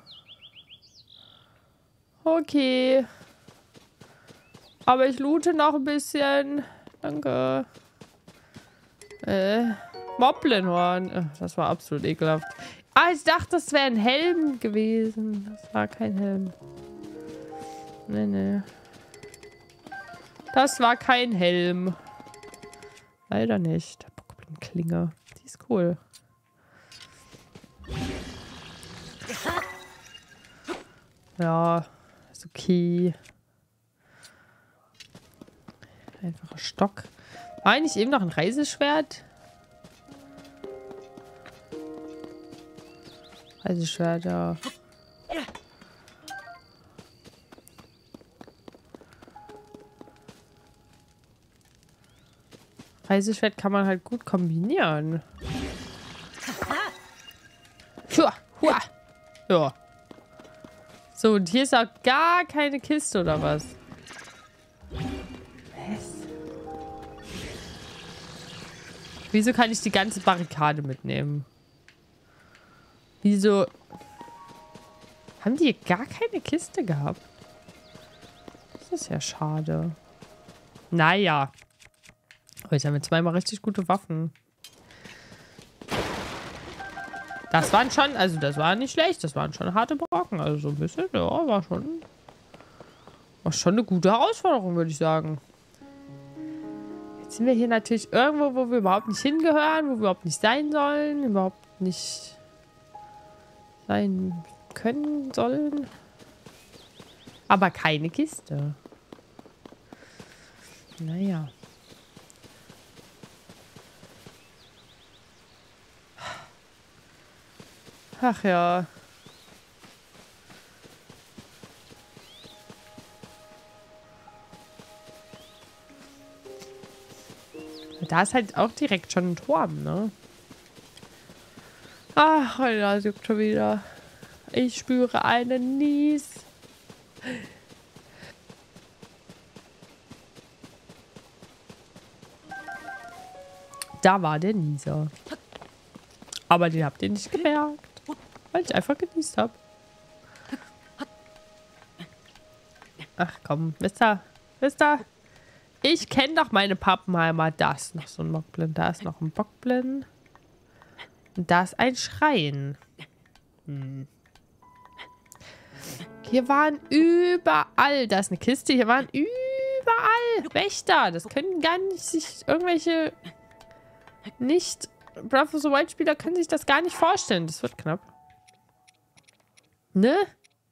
Okay. Aber ich loote noch ein bisschen. Danke. Moblinhorn. Das war absolut ekelhaft. Ich dachte, das wäre ein Helm gewesen. Das war kein Helm. Nee. Das war kein Helm. Leider nicht. Klinge. Die ist cool. Ja, ist okay. Einfacher Stock. War eigentlich eben noch ein Reiseschwert? Reiseschwert, ja. Reiseschwert kann man halt gut kombinieren. Ja. So, und hier ist auch gar keine Kiste, oder was? Wieso kann ich die ganze Barrikade mitnehmen? Wieso? Haben die gar keine Kiste gehabt? Das ist ja schade. Naja. Aber jetzt haben wir zweimal richtig gute Waffen. Das waren schon, also das war nicht schlecht. Das waren schon harte Brocken. Also so ein bisschen, ja, war schon eine gute Herausforderung, würde ich sagen. Jetzt sind wir hier natürlich irgendwo, wo wir überhaupt nicht hingehören, wo wir überhaupt nicht sein sollen, überhaupt nicht sein können sollen. Aber keine Kiste. Naja. Ach ja. Da ist halt auch direkt schon ein Turm, ne? Ach, das juckt schon wieder. Ich spüre einen Nies. Da war der Nieser. Aber den habt ihr nicht gemerkt. Weil ich einfach genießt habe. Ach komm, wisst ihr? Ich kenne doch meine Pappenheimer. Da ist noch so ein Mockblin. Da ist noch ein Bockblin. Und da ist ein Schrein. Hier waren überall. Da ist eine Kiste. Hier waren überall Wächter. Das können gar nicht sich irgendwelche nicht Breath of the Wild Spieler können sich das gar nicht vorstellen. Das wird knapp. Ne?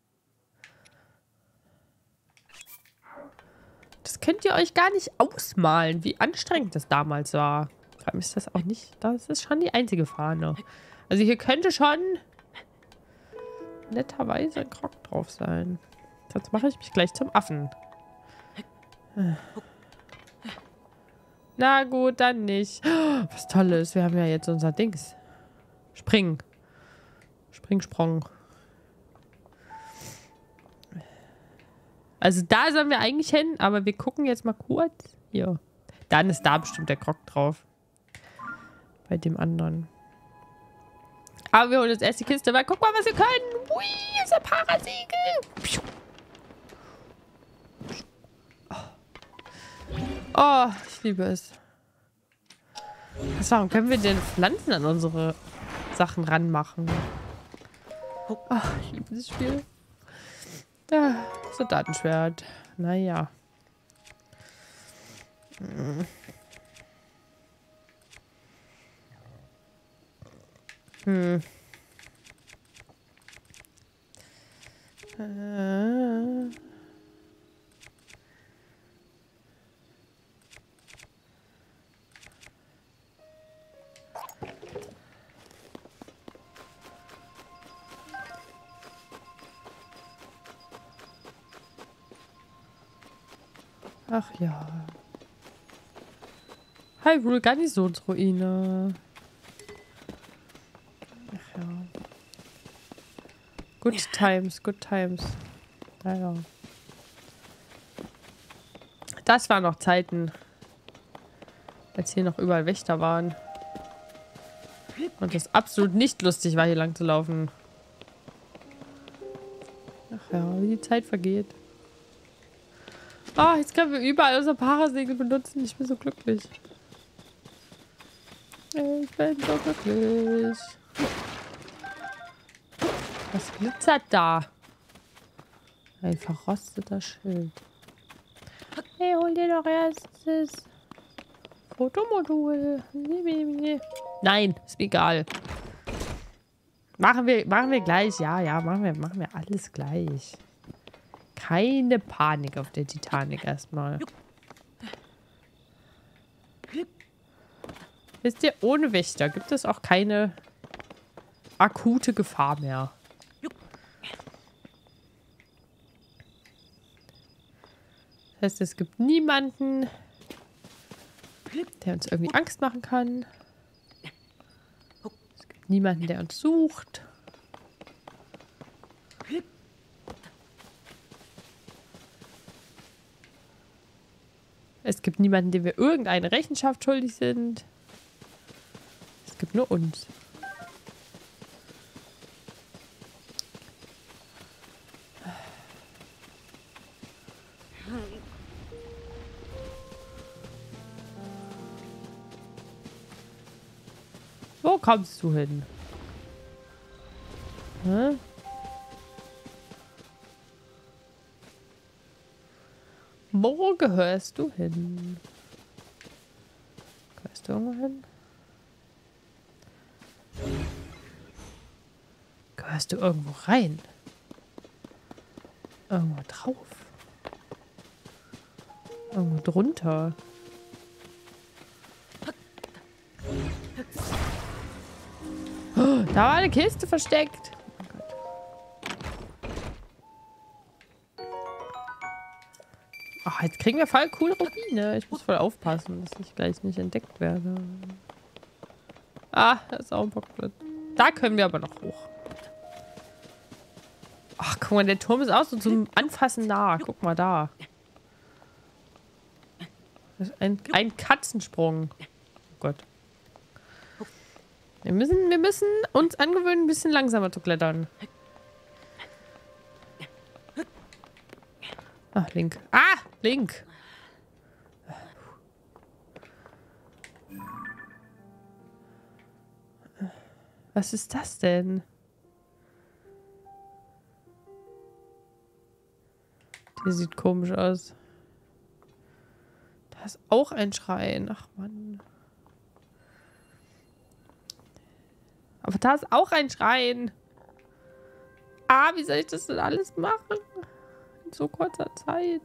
Das könnt ihr euch gar nicht ausmalen, wie anstrengend das damals war. Vor allem ist das auch nicht... Das ist schon die einzige Fahne. Also hier könnte schon netterweise ein Krog drauf sein. Sonst mache ich mich gleich zum Affen. Na gut, dann nicht. Was Tolles. Wir haben ja jetzt unser Dings. Springsprung. Also da sollen wir eigentlich hin, aber wir gucken jetzt mal kurz. Hier. Dann ist da bestimmt der Krog drauf. Bei dem anderen. Aber wir holen uns erst die Kiste, weil guck mal, was wir können. Ui, ist ein Parasegel. Oh, ich liebe es. Warum können wir denn Pflanzen an unsere Sachen ranmachen? Oh, ich liebe dieses Spiel. Ja, Soldatenschwert. Naja. Hm. Ach ja. Hyrule Garnisonsruine. Ach ja. Good times, good times. Naja. Das waren noch Zeiten, als hier noch überall Wächter waren. Und es absolut nicht lustig war, hier lang zu laufen. Ach ja, wie die Zeit vergeht. Oh, jetzt können wir überall unser Parasegel benutzen. Ich bin so glücklich. Ich bin so glücklich. Was glitzert da? Ein verrosteter Schild. Hey, hol dir doch erst das Fotomodul. Nein, ist mir egal. Machen wir gleich. Ja, machen wir alles gleich. Keine Panik auf der Titanic erstmal. Wisst ihr, ohne Wächter gibt es auch keine akute Gefahr mehr. Das heißt, es gibt niemanden, der uns irgendwie Angst machen kann. Es gibt niemanden, der uns sucht. Es gibt niemanden, dem wir irgendeine Rechenschaft schuldig sind. Es gibt nur uns. Wo kommst du hin? Hä? Wo gehörst du hin? Gehörst du irgendwo hin? Gehörst du irgendwo rein? Irgendwo drauf? Irgendwo drunter? Oh, da war eine Kiste versteckt. Oh Gott. Ach, jetzt kriegen wir voll coole Rubine. Ich muss voll aufpassen, dass ich gleich nicht entdeckt werde. Ah, da ist auch ein Bockblitz. Da können wir aber noch hoch. Ach, guck mal, der Turm ist auch so zum Anfassen nah. Guck mal da. Das ist ein Katzensprung. Oh Gott. Wir müssen uns angewöhnen, ein bisschen langsamer zu klettern. Ach, Link. Ah, Link. Was ist das denn? Der sieht komisch aus. Da ist auch ein Schrein. Ach, Mann. Aber da ist auch ein Schrein. Ah, wie soll ich das denn alles machen? In so kurzer Zeit.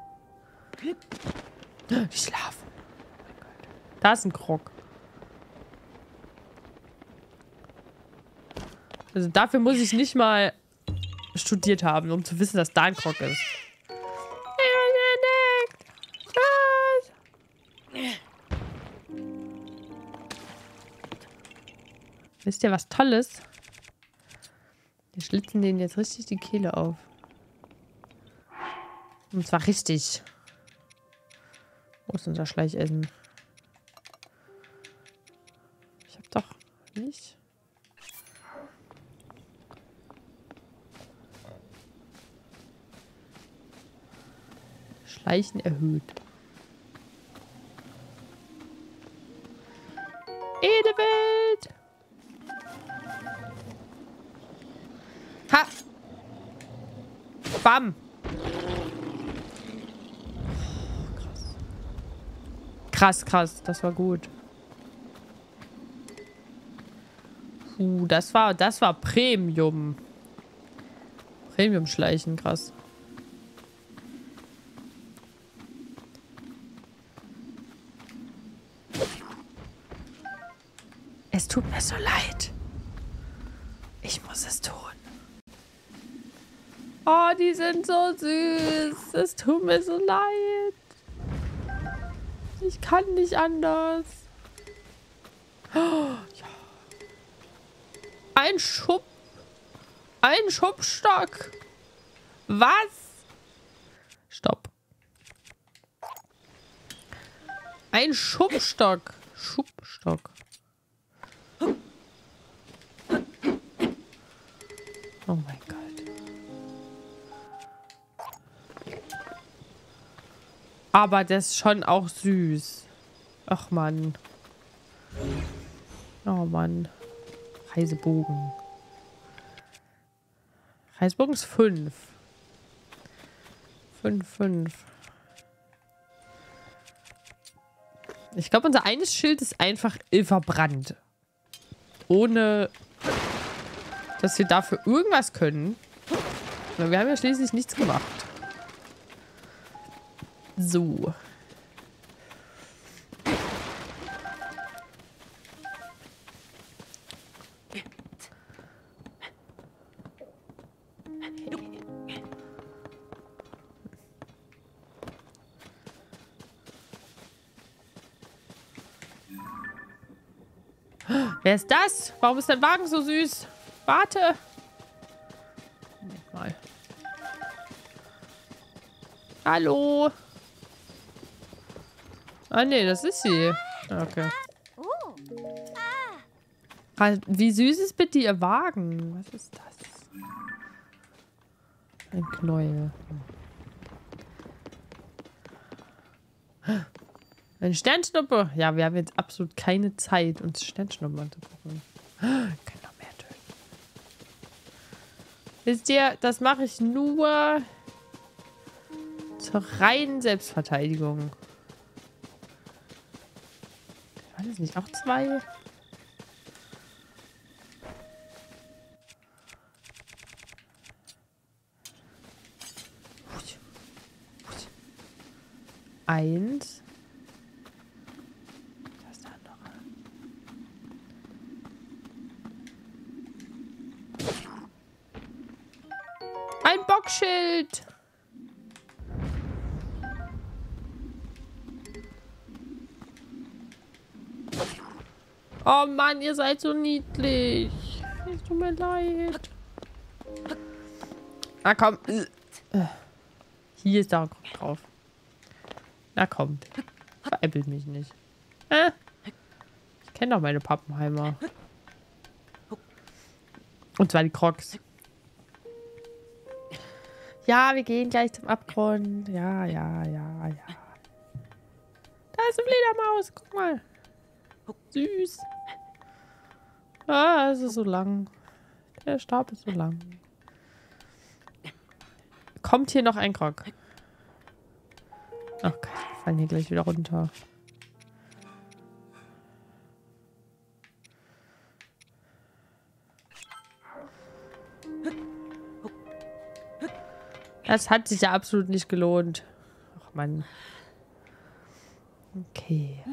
Die schlafen. Da ist ein Krog. Also dafür muss ich nicht mal studiert haben, um zu wissen, dass da ein Krog ist. Wisst ihr was Tolles? Wir schlitzen denen jetzt richtig die Kehle auf. Und zwar richtig. Wo ist unser Schleichessen? Ich hab doch nicht. Schleichen erhöht. Edewild! Ha! Bam! Krass, krass. Das war gut. Das war Premium. Premium-Schleichen, krass. Es tut mir so leid. Ich muss es tun. Oh, die sind so süß. Es tut mir so leid. Ich kann nicht anders. Oh, ja. Ein Schubstock. Was? Stopp. Ein Schubstock. Schubstock. Oh mein Gott. Aber das ist schon auch süß. Ach Mann. Oh Mann. Reisebogen. Reisebogen ist 5. 5. Ich glaube, unser eines Schild ist einfach verbrannt. Ohne, dass wir dafür irgendwas können. Wir haben ja schließlich nichts gemacht. So. Wer ist das? Warum ist dein Wagen so süß? Warte. Mal. Hallo. Ah, nee, das ist sie. Okay. Wie süß ist bitte ihr Wagen? Was ist das? Ein Knäuel. Eine Sternschnuppe. Ja, wir haben jetzt absolut keine Zeit, uns Sternschnuppen anzugucken. Können noch mehr töten. Wisst ihr, das mache ich nur zur reinen Selbstverteidigung. Waren das nicht auch 2? Eins. Was ist da noch? Ein Bockschild. Oh Mann, ihr seid so niedlich. Es tut mir leid. Na komm. Hier ist da drauf. Na kommt. Veräppelt mich nicht. Ich kenne doch meine Pappenheimer. Und zwar die Crocs. Ja, wir gehen gleich zum Abgrund. Ja. Da ist eine Fledermaus. Guck mal. Süß. Ah, es ist so lang. Der Stab ist so lang. Kommt hier noch ein Krog? Ach Gott, wir fallen hier gleich wieder runter. Das hat sich ja absolut nicht gelohnt. Ach Mann. Okay.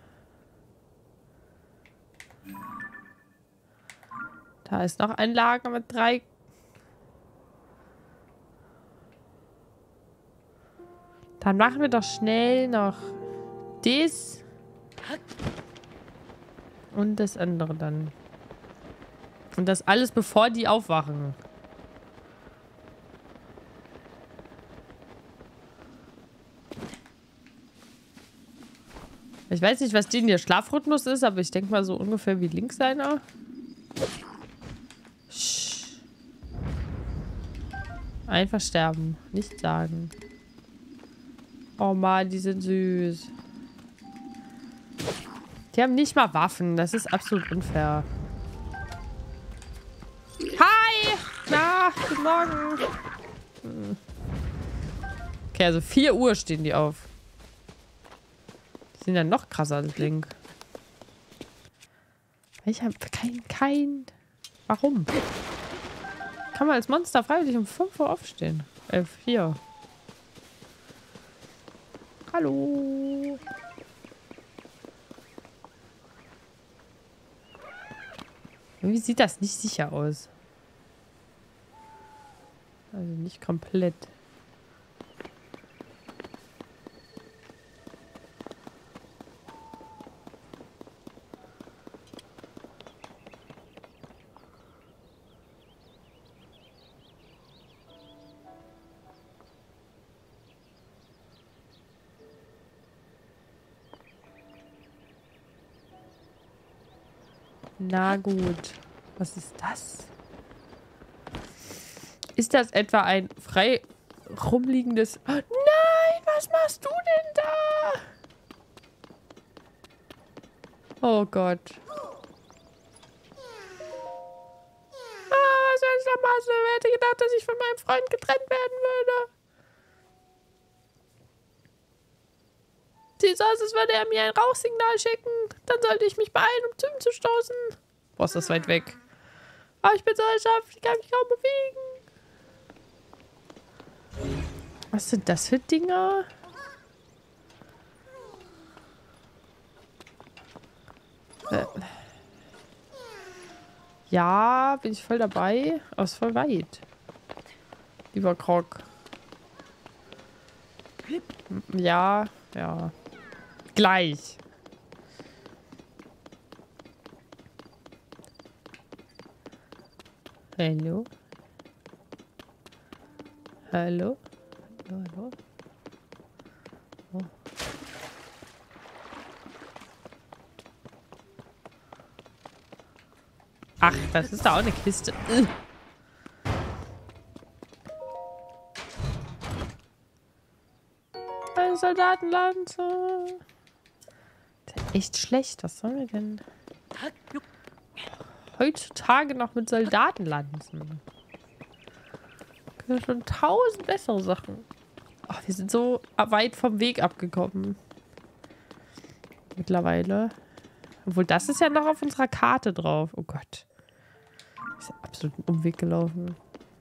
Da ist noch ein Lager mit 3. Dann machen wir doch schnell noch das und das andere dann. Und das alles, bevor die aufwachen. Ich weiß nicht, was denen ihr Schlafrhythmus ist, aber ich denke mal so ungefähr wie links einer. Einfach sterben. Nicht sagen. Oh Mann, die sind süß. Die haben nicht mal Waffen. Das ist absolut unfair. Hi! Na, guten Morgen. Okay, also 4 Uhr stehen die auf. Die sind ja noch krasser als Link. Ich habe kein... Warum? Kann man als Monster freiwillig um 5 Uhr aufstehen? 4. Hallo. Irgendwie sieht das nicht sicher aus. Also nicht komplett. Na gut. Was ist das? Ist das etwa ein frei rumliegendes... Oh, nein, was machst du denn da? Oh Gott. Was soll ich da machen? Wer hätte gedacht, dass ich von meinem Freund getrennt werden würde? Sieht so aus, als würde er mir ein Rauchsignal schicken. Dann sollte ich mich beeilen, um zu ihm zu stoßen. Boah, ist das weit weg. Aber ich bin so erschöpft, ich kann mich kaum bewegen. Was sind das für Dinger? Ja, bin ich voll dabei. Aber ist voll weit. Lieber Krog. Ja, ja. Gleich. Hallo? Hallo? Hallo, hallo? Oh. Ach, das ist da auch eine Kiste. Eine Soldatenlanze. Das ist echt schlecht. Was sollen wir denn heutzutage noch mit Soldatenlanzen? Schon 1000 bessere Sachen. Oh, wir sind so weit vom Weg abgekommen. Mittlerweile. Obwohl, das ist ja noch auf unserer Karte drauf. Oh Gott. Ist ja absolut ein Umweg gelaufen.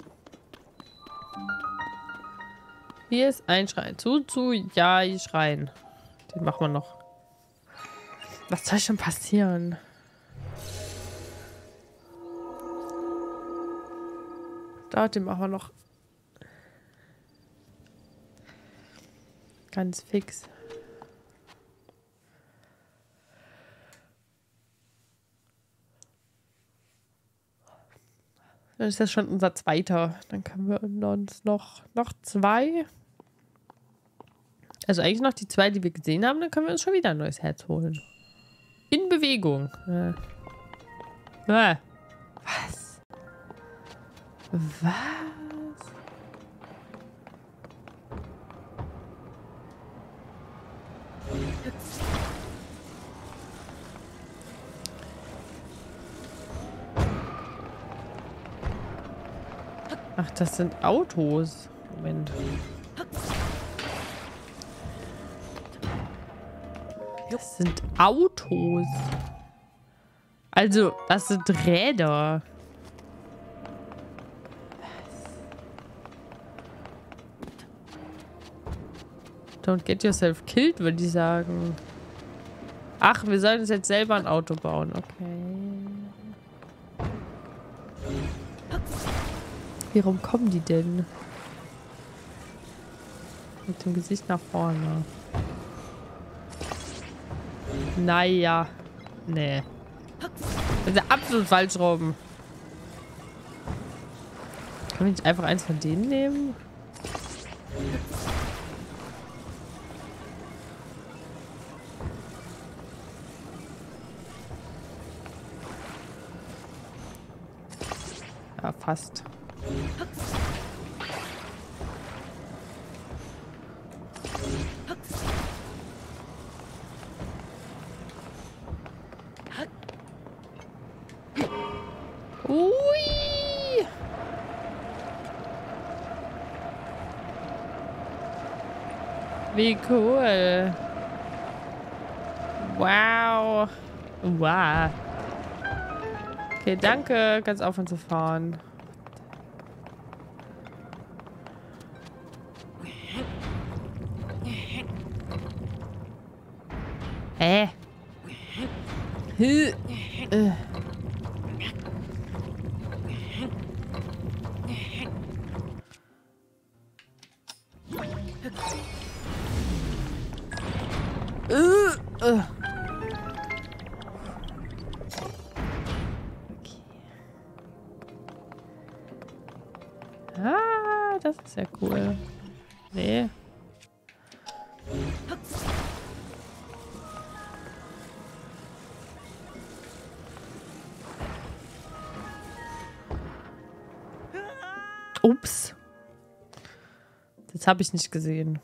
Hier ist ein Schrein. Ja, Schrein. Den machen wir noch. Was soll schon passieren? Da, den machen wir noch. Ganz fix. Dann ist das schon unser zweiter. Dann können wir uns noch 2. Also eigentlich noch die 2, die wir gesehen haben. Dann können wir uns schon wieder ein neues Herz holen. In Bewegung. Was? Was? Ach, das sind Autos. Moment. Das sind Autos. Also, das sind Räder. Don't get yourself killed, würde ich sagen. Ach, wir sollen uns jetzt selber ein Auto bauen. Okay. Wie rum kommen die denn? Mit dem Gesicht nach vorne. Naja. Nee. Das ist ja absolut falsch rum. Können wir nicht einfach eins von denen nehmen? Ja, fast. Ui! Wie cool. Wow. Wow. Okay, danke. Ganz aufhören zu fahren. Hä? Ah, das ist ja cool. Nee. Ups. Das habe ich nicht gesehen.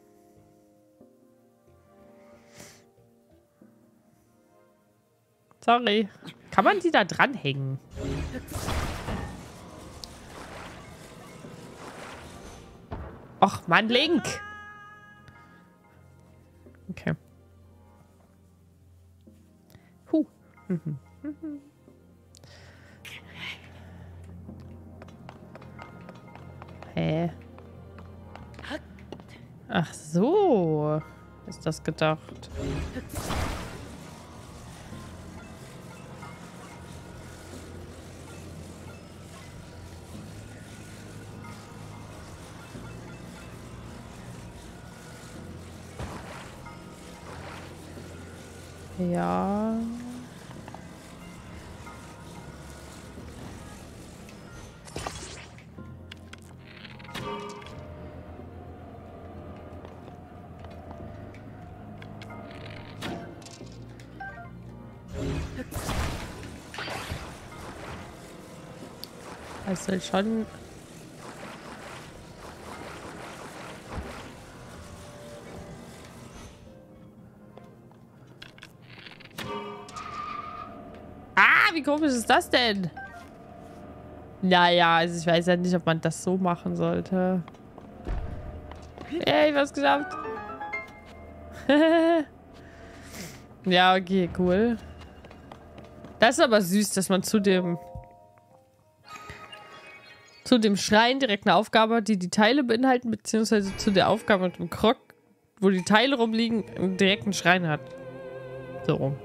Sorry. Kann man die da dranhängen? Och, Mann, Link. Okay. Hä? Ach so. Ist das gedacht? Ja. Es soll schon... Wie komisch ist das denn? Naja, also ich weiß ja nicht, ob man das so machen sollte. Ey, was geschafft. Ja, okay, cool. Das ist aber süß, dass man zu dem Schrein direkt eine Aufgabe hat, die die Teile beinhalten, beziehungsweise zu der Aufgabe mit dem Krog, wo die Teile rumliegen, direkt einen Schrein hat. So rum.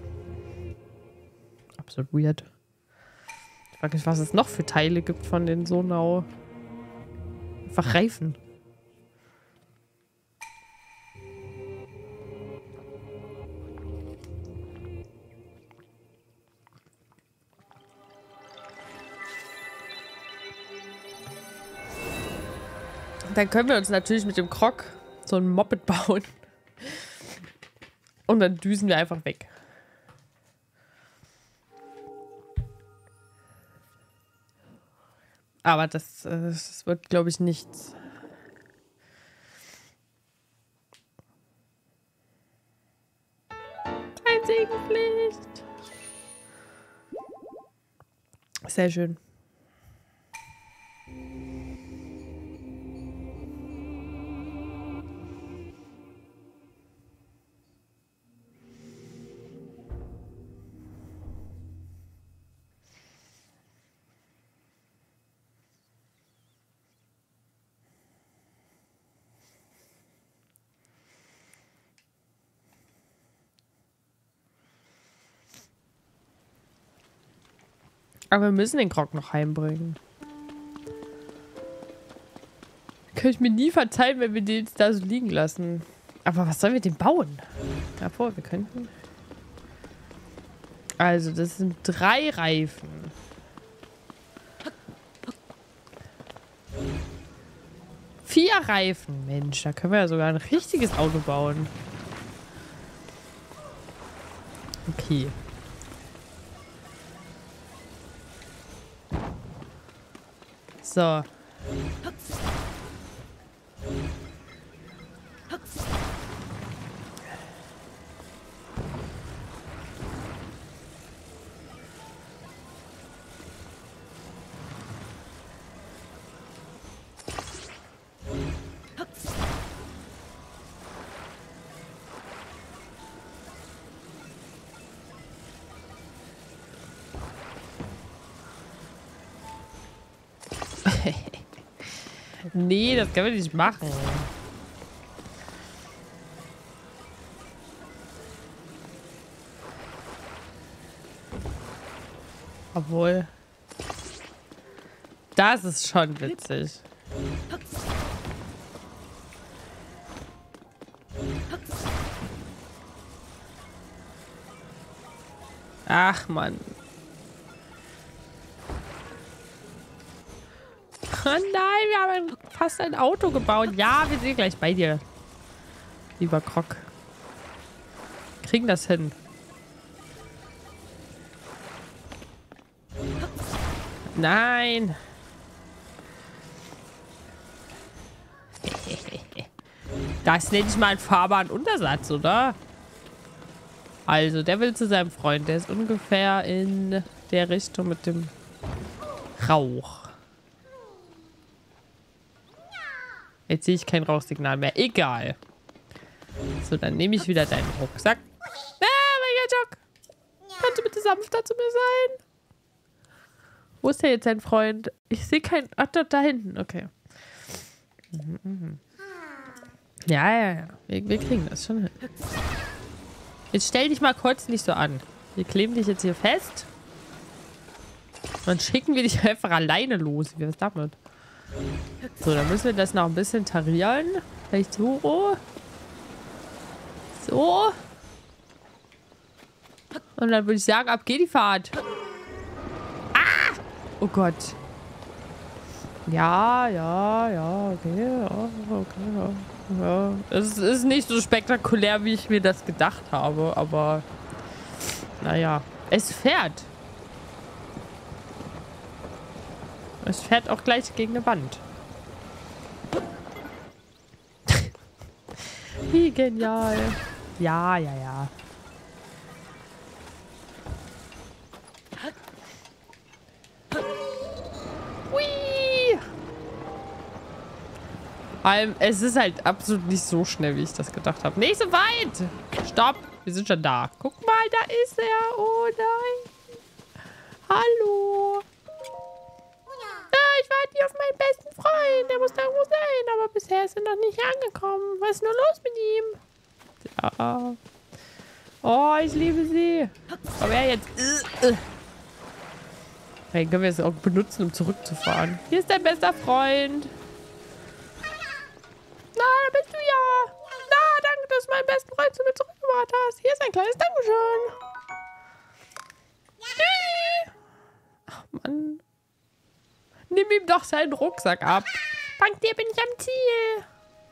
Absolut weird. Ich frage mich, was es noch für Teile gibt von den Sonau. Einfach Reifen. Dann können wir uns natürlich mit dem Krog so ein Moped bauen. Und dann düsen wir einfach weg. Aber das wird, glaube ich, nichts. Einsegenpflicht. Sehr schön. Aber wir müssen den Krog noch heimbringen. Kann ich mir nie verzeihen, wenn wir den jetzt da so liegen lassen. Aber was sollen wir denn bauen? Davor, wir könnten... Also, das sind 3 Reifen. Vier Reifen. Mensch, da können wir ja sogar ein richtiges Auto bauen. Okay. So. Nee, das können wir nicht machen. Obwohl. Das ist schon witzig. Ach, Mann. Oh nein, wir haben fast ein Auto gebaut. Ja, wir sind gleich bei dir. Lieber Krog. Kriegen das hin. Nein. Das nenne ich mal einen fahrbaren Untersatz, oder? Also, der will zu seinem Freund. Der ist ungefähr in der Richtung mit dem Rauch. Jetzt sehe ich kein Rauchsignal mehr. Egal. So, dann nehme ich wieder deinen Rucksack. Mein Jock. Kannst du bitte sanfter zu mir sein? Wo ist der jetzt, sein Freund? Ich sehe keinen... Ach, da hinten. Okay. Ja. Wir kriegen das schon hin. Jetzt stell dich mal kurz nicht so an. Wir kleben dich jetzt hier fest. Dann schicken wir dich einfach alleine los. Wie ist damit? So, dann müssen wir das noch ein bisschen tarieren. Vielleicht so. So. Und dann würde ich sagen, ab geht die Fahrt. Ah! Oh Gott. Ja, okay. Ja. Es ist nicht so spektakulär, wie ich mir das gedacht habe, aber naja. Es fährt. Es fährt auch gleich gegen eine Wand. Wie genial. Ja. Hui. Es ist halt absolut nicht so schnell, wie ich das gedacht habe. Nicht so weit. Stopp. Wir sind schon da. Guck mal, da ist er. Oh nein. Hallo. Ich warte hier auf meinen besten Freund. Der muss da irgendwo sein. Aber bisher ist er noch nicht angekommen. Was ist nur los mit ihm? Ja. Oh, ich liebe sie. Aber er jetzt... Hey, können wir es auch benutzen, um zurückzufahren. Hier ist dein bester Freund. Na, da bist du ja. Na, danke, dass du meinen besten Freund zu mir zurückgebracht hast. Hier ist ein kleines Dankeschön. Ach, Mann. Nimm ihm doch seinen Rucksack ab. Dank dir bin ich am Ziel.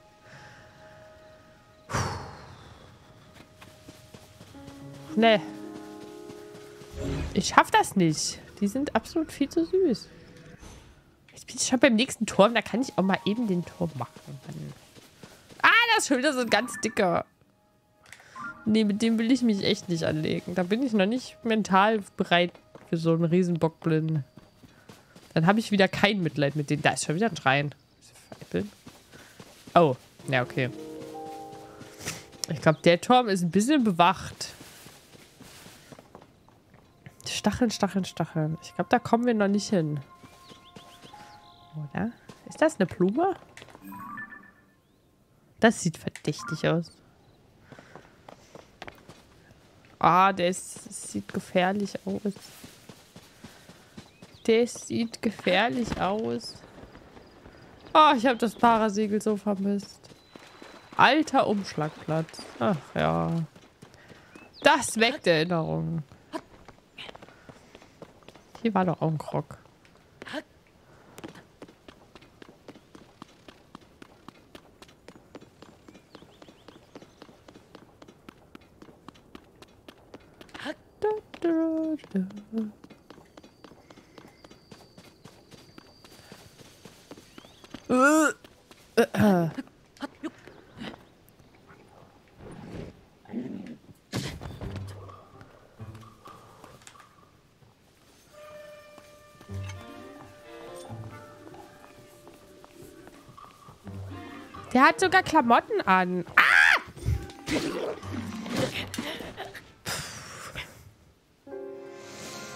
Nee. Ich schaff das nicht. Die sind absolut viel zu süß. Jetzt bin ich schon beim nächsten Turm. Da kann ich auch mal eben den Turm machen. Ah, das ist schon wieder so ein ganz dicker. Nee, mit dem will ich mich echt nicht anlegen. Da bin ich noch nicht mental bereit für so einen Riesenbockblinden. Dann habe ich wieder kein Mitleid mit denen. Da ist schon wieder ein Schrein. Oh, ja, okay. Ich glaube, der Turm ist ein bisschen bewacht. Stacheln. Ich glaube, da kommen wir noch nicht hin. Oder? Ist das eine Blume? Das sieht verdächtig aus. Ah, sieht gefährlich aus. Das sieht gefährlich aus. Oh, ich habe das Parasegel so vermisst. Alter Umschlagplatz. Ach ja. Das weckt Erinnerungen. Hier war doch auch ein Krog. Der hat sogar Klamotten an. Ah!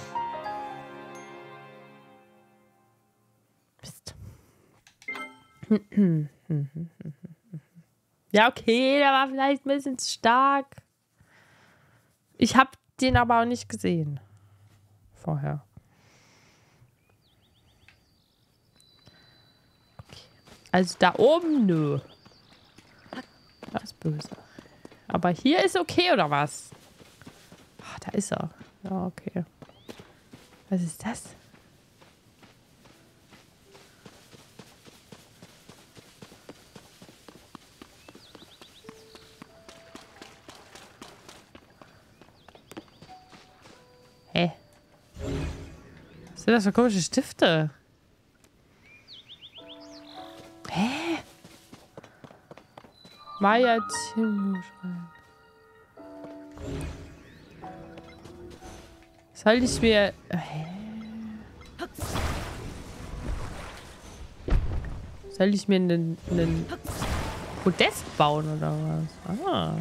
Mist. Ja, okay, der war vielleicht ein bisschen zu stark. Ich habe den aber auch nicht gesehen. Vorher. Okay. Also da oben, nö. Das ist böse. Aber hier ist okay, oder was? Ach, da ist er. Ja, okay. Was ist das? Hä? Was sind das für komische Stifte? Hä? Maya Timmuschrein. Soll ich mir... Hä? Soll ich mir einen Podest bauen oder was? Ah.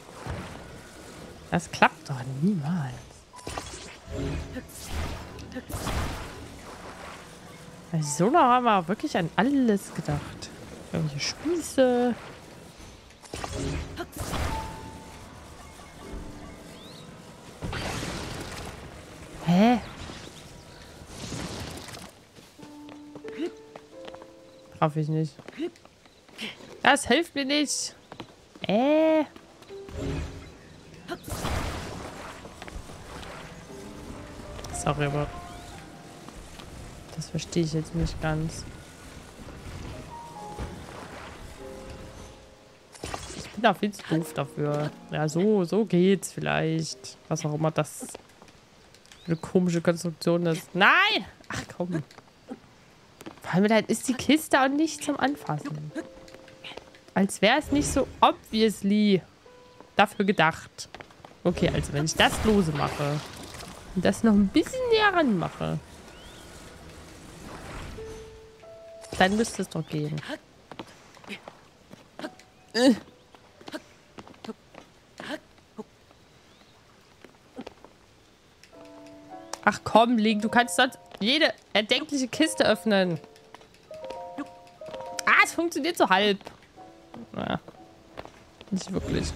Das klappt doch niemals. Also so noch haben wir wirklich an alles gedacht. Irgendwelche Spieße. Hä? Raff ich nicht. Das hilft mir nicht. Sorry, aber das verstehe ich jetzt nicht ganz. Ich bin auch viel zu doof dafür. Ja, so geht's vielleicht. Was auch immer das für eine komische Konstruktion ist. Nein! Ach komm. Vor allem halt ist die Kiste auch nicht zum Anfassen. Als wäre es nicht so obviously dafür gedacht. Okay, also wenn ich das lose mache und das noch ein bisschen näher ran mache, dann müsste es doch gehen. Ach komm, Link, du kannst sonst jede erdenkliche Kiste öffnen. Ah, es funktioniert so halb. Naja, nicht wirklich.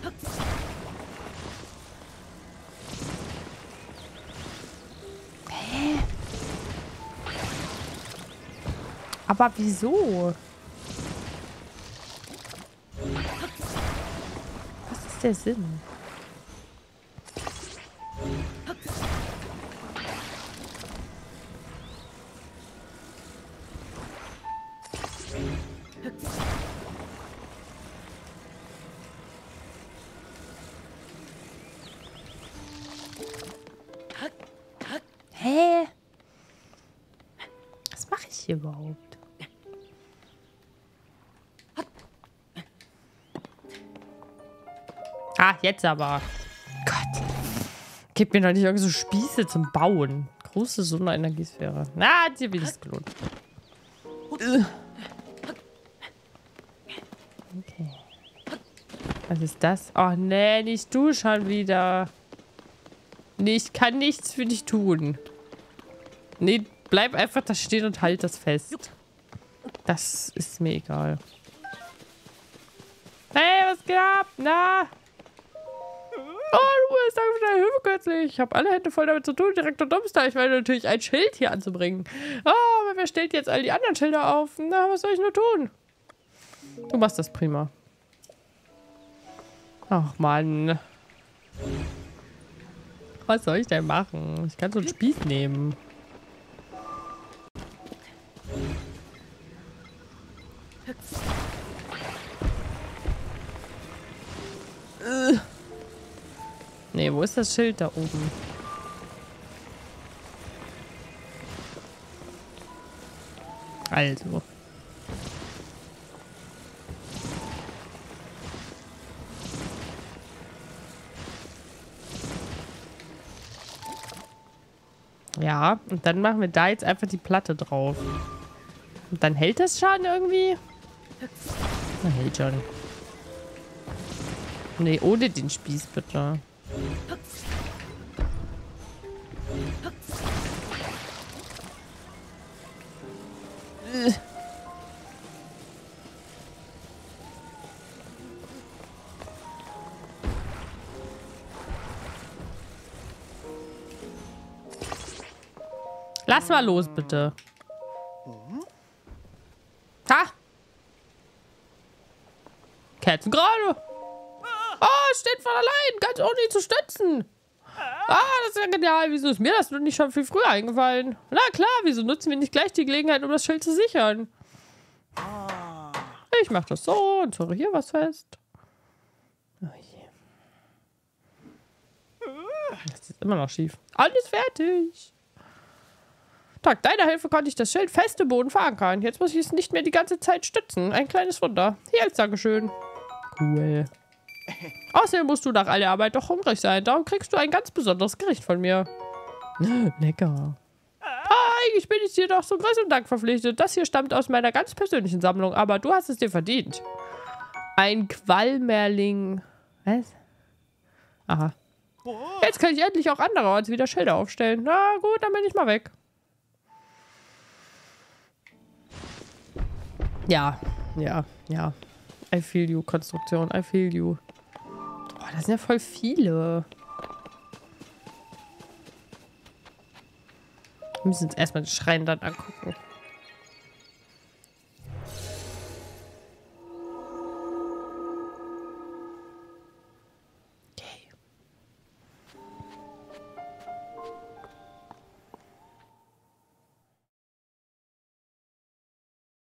Hä? Aber wieso? Was ist der Sinn? Hä? Was mache ich hier überhaupt? Ah, jetzt aber. Gott. Gib mir doch nicht irgend so Spieße zum Bauen. Große Sonderenergiesphäre. Na, hat dir wenigstens gelohnt. Okay. Was ist das? Oh, nee, nicht du schon wieder. Nee, ich kann nichts für dich tun. Nee, bleib einfach da stehen und halt das fest. Das ist mir egal. Hey, was geht ab? Na? Oh, du bist danke für deine Hilfe kürzlich. Ich habe alle Hände voll damit zu tun, Direktor Dumpster. Ich werde natürlich ein Schild hier anzubringen. Oh, aber wer stellt jetzt all die anderen Schilder auf? Na, was soll ich nur tun? Du machst das prima. Ach, Mann. Was soll ich denn machen? Ich kann so einen Spieß nehmen. Nee, wo ist das Schild da oben? Also. Ja, und dann machen wir da jetzt einfach die Platte drauf. Und dann hält das schon irgendwie? Na, hält schon. Nee, ohne den Spieß, bitte. Lass mal los, bitte. Ha! Kerzen gerade. Oh, steht von allein. Ganz ohne ihn zu stützen. Ah, das ist ja genial. Wieso ist mir das nicht schon viel früher eingefallen? Na klar, wieso nutzen wir nicht gleich die Gelegenheit, um das Schild zu sichern? Ich mach das so und zurre hier was fest. Oh je. Das ist immer noch schief. Alles fertig. Dank deiner Hilfe konnte ich das Schild fest im Boden verankern. Jetzt muss ich es nicht mehr die ganze Zeit stützen. Ein kleines Wunder. Hier als Dankeschön. Cool. Außerdem musst du nach all der Arbeit doch hungrig sein. Darum kriegst du ein ganz besonderes Gericht von mir. Lecker. Eigentlich bin ich dir doch so größten Dank verpflichtet. Das hier stammt aus meiner ganz persönlichen Sammlung, aber du hast es dir verdient. Ein Qualmerling. Was? Aha. Jetzt kann ich endlich auch andererorts wieder Schilder aufstellen. Na gut, dann bin ich mal weg. Ja. I feel you, Konstruktion. I feel you. Boah, das sind ja voll viele. Wir müssen uns erstmal den Schrein dann angucken.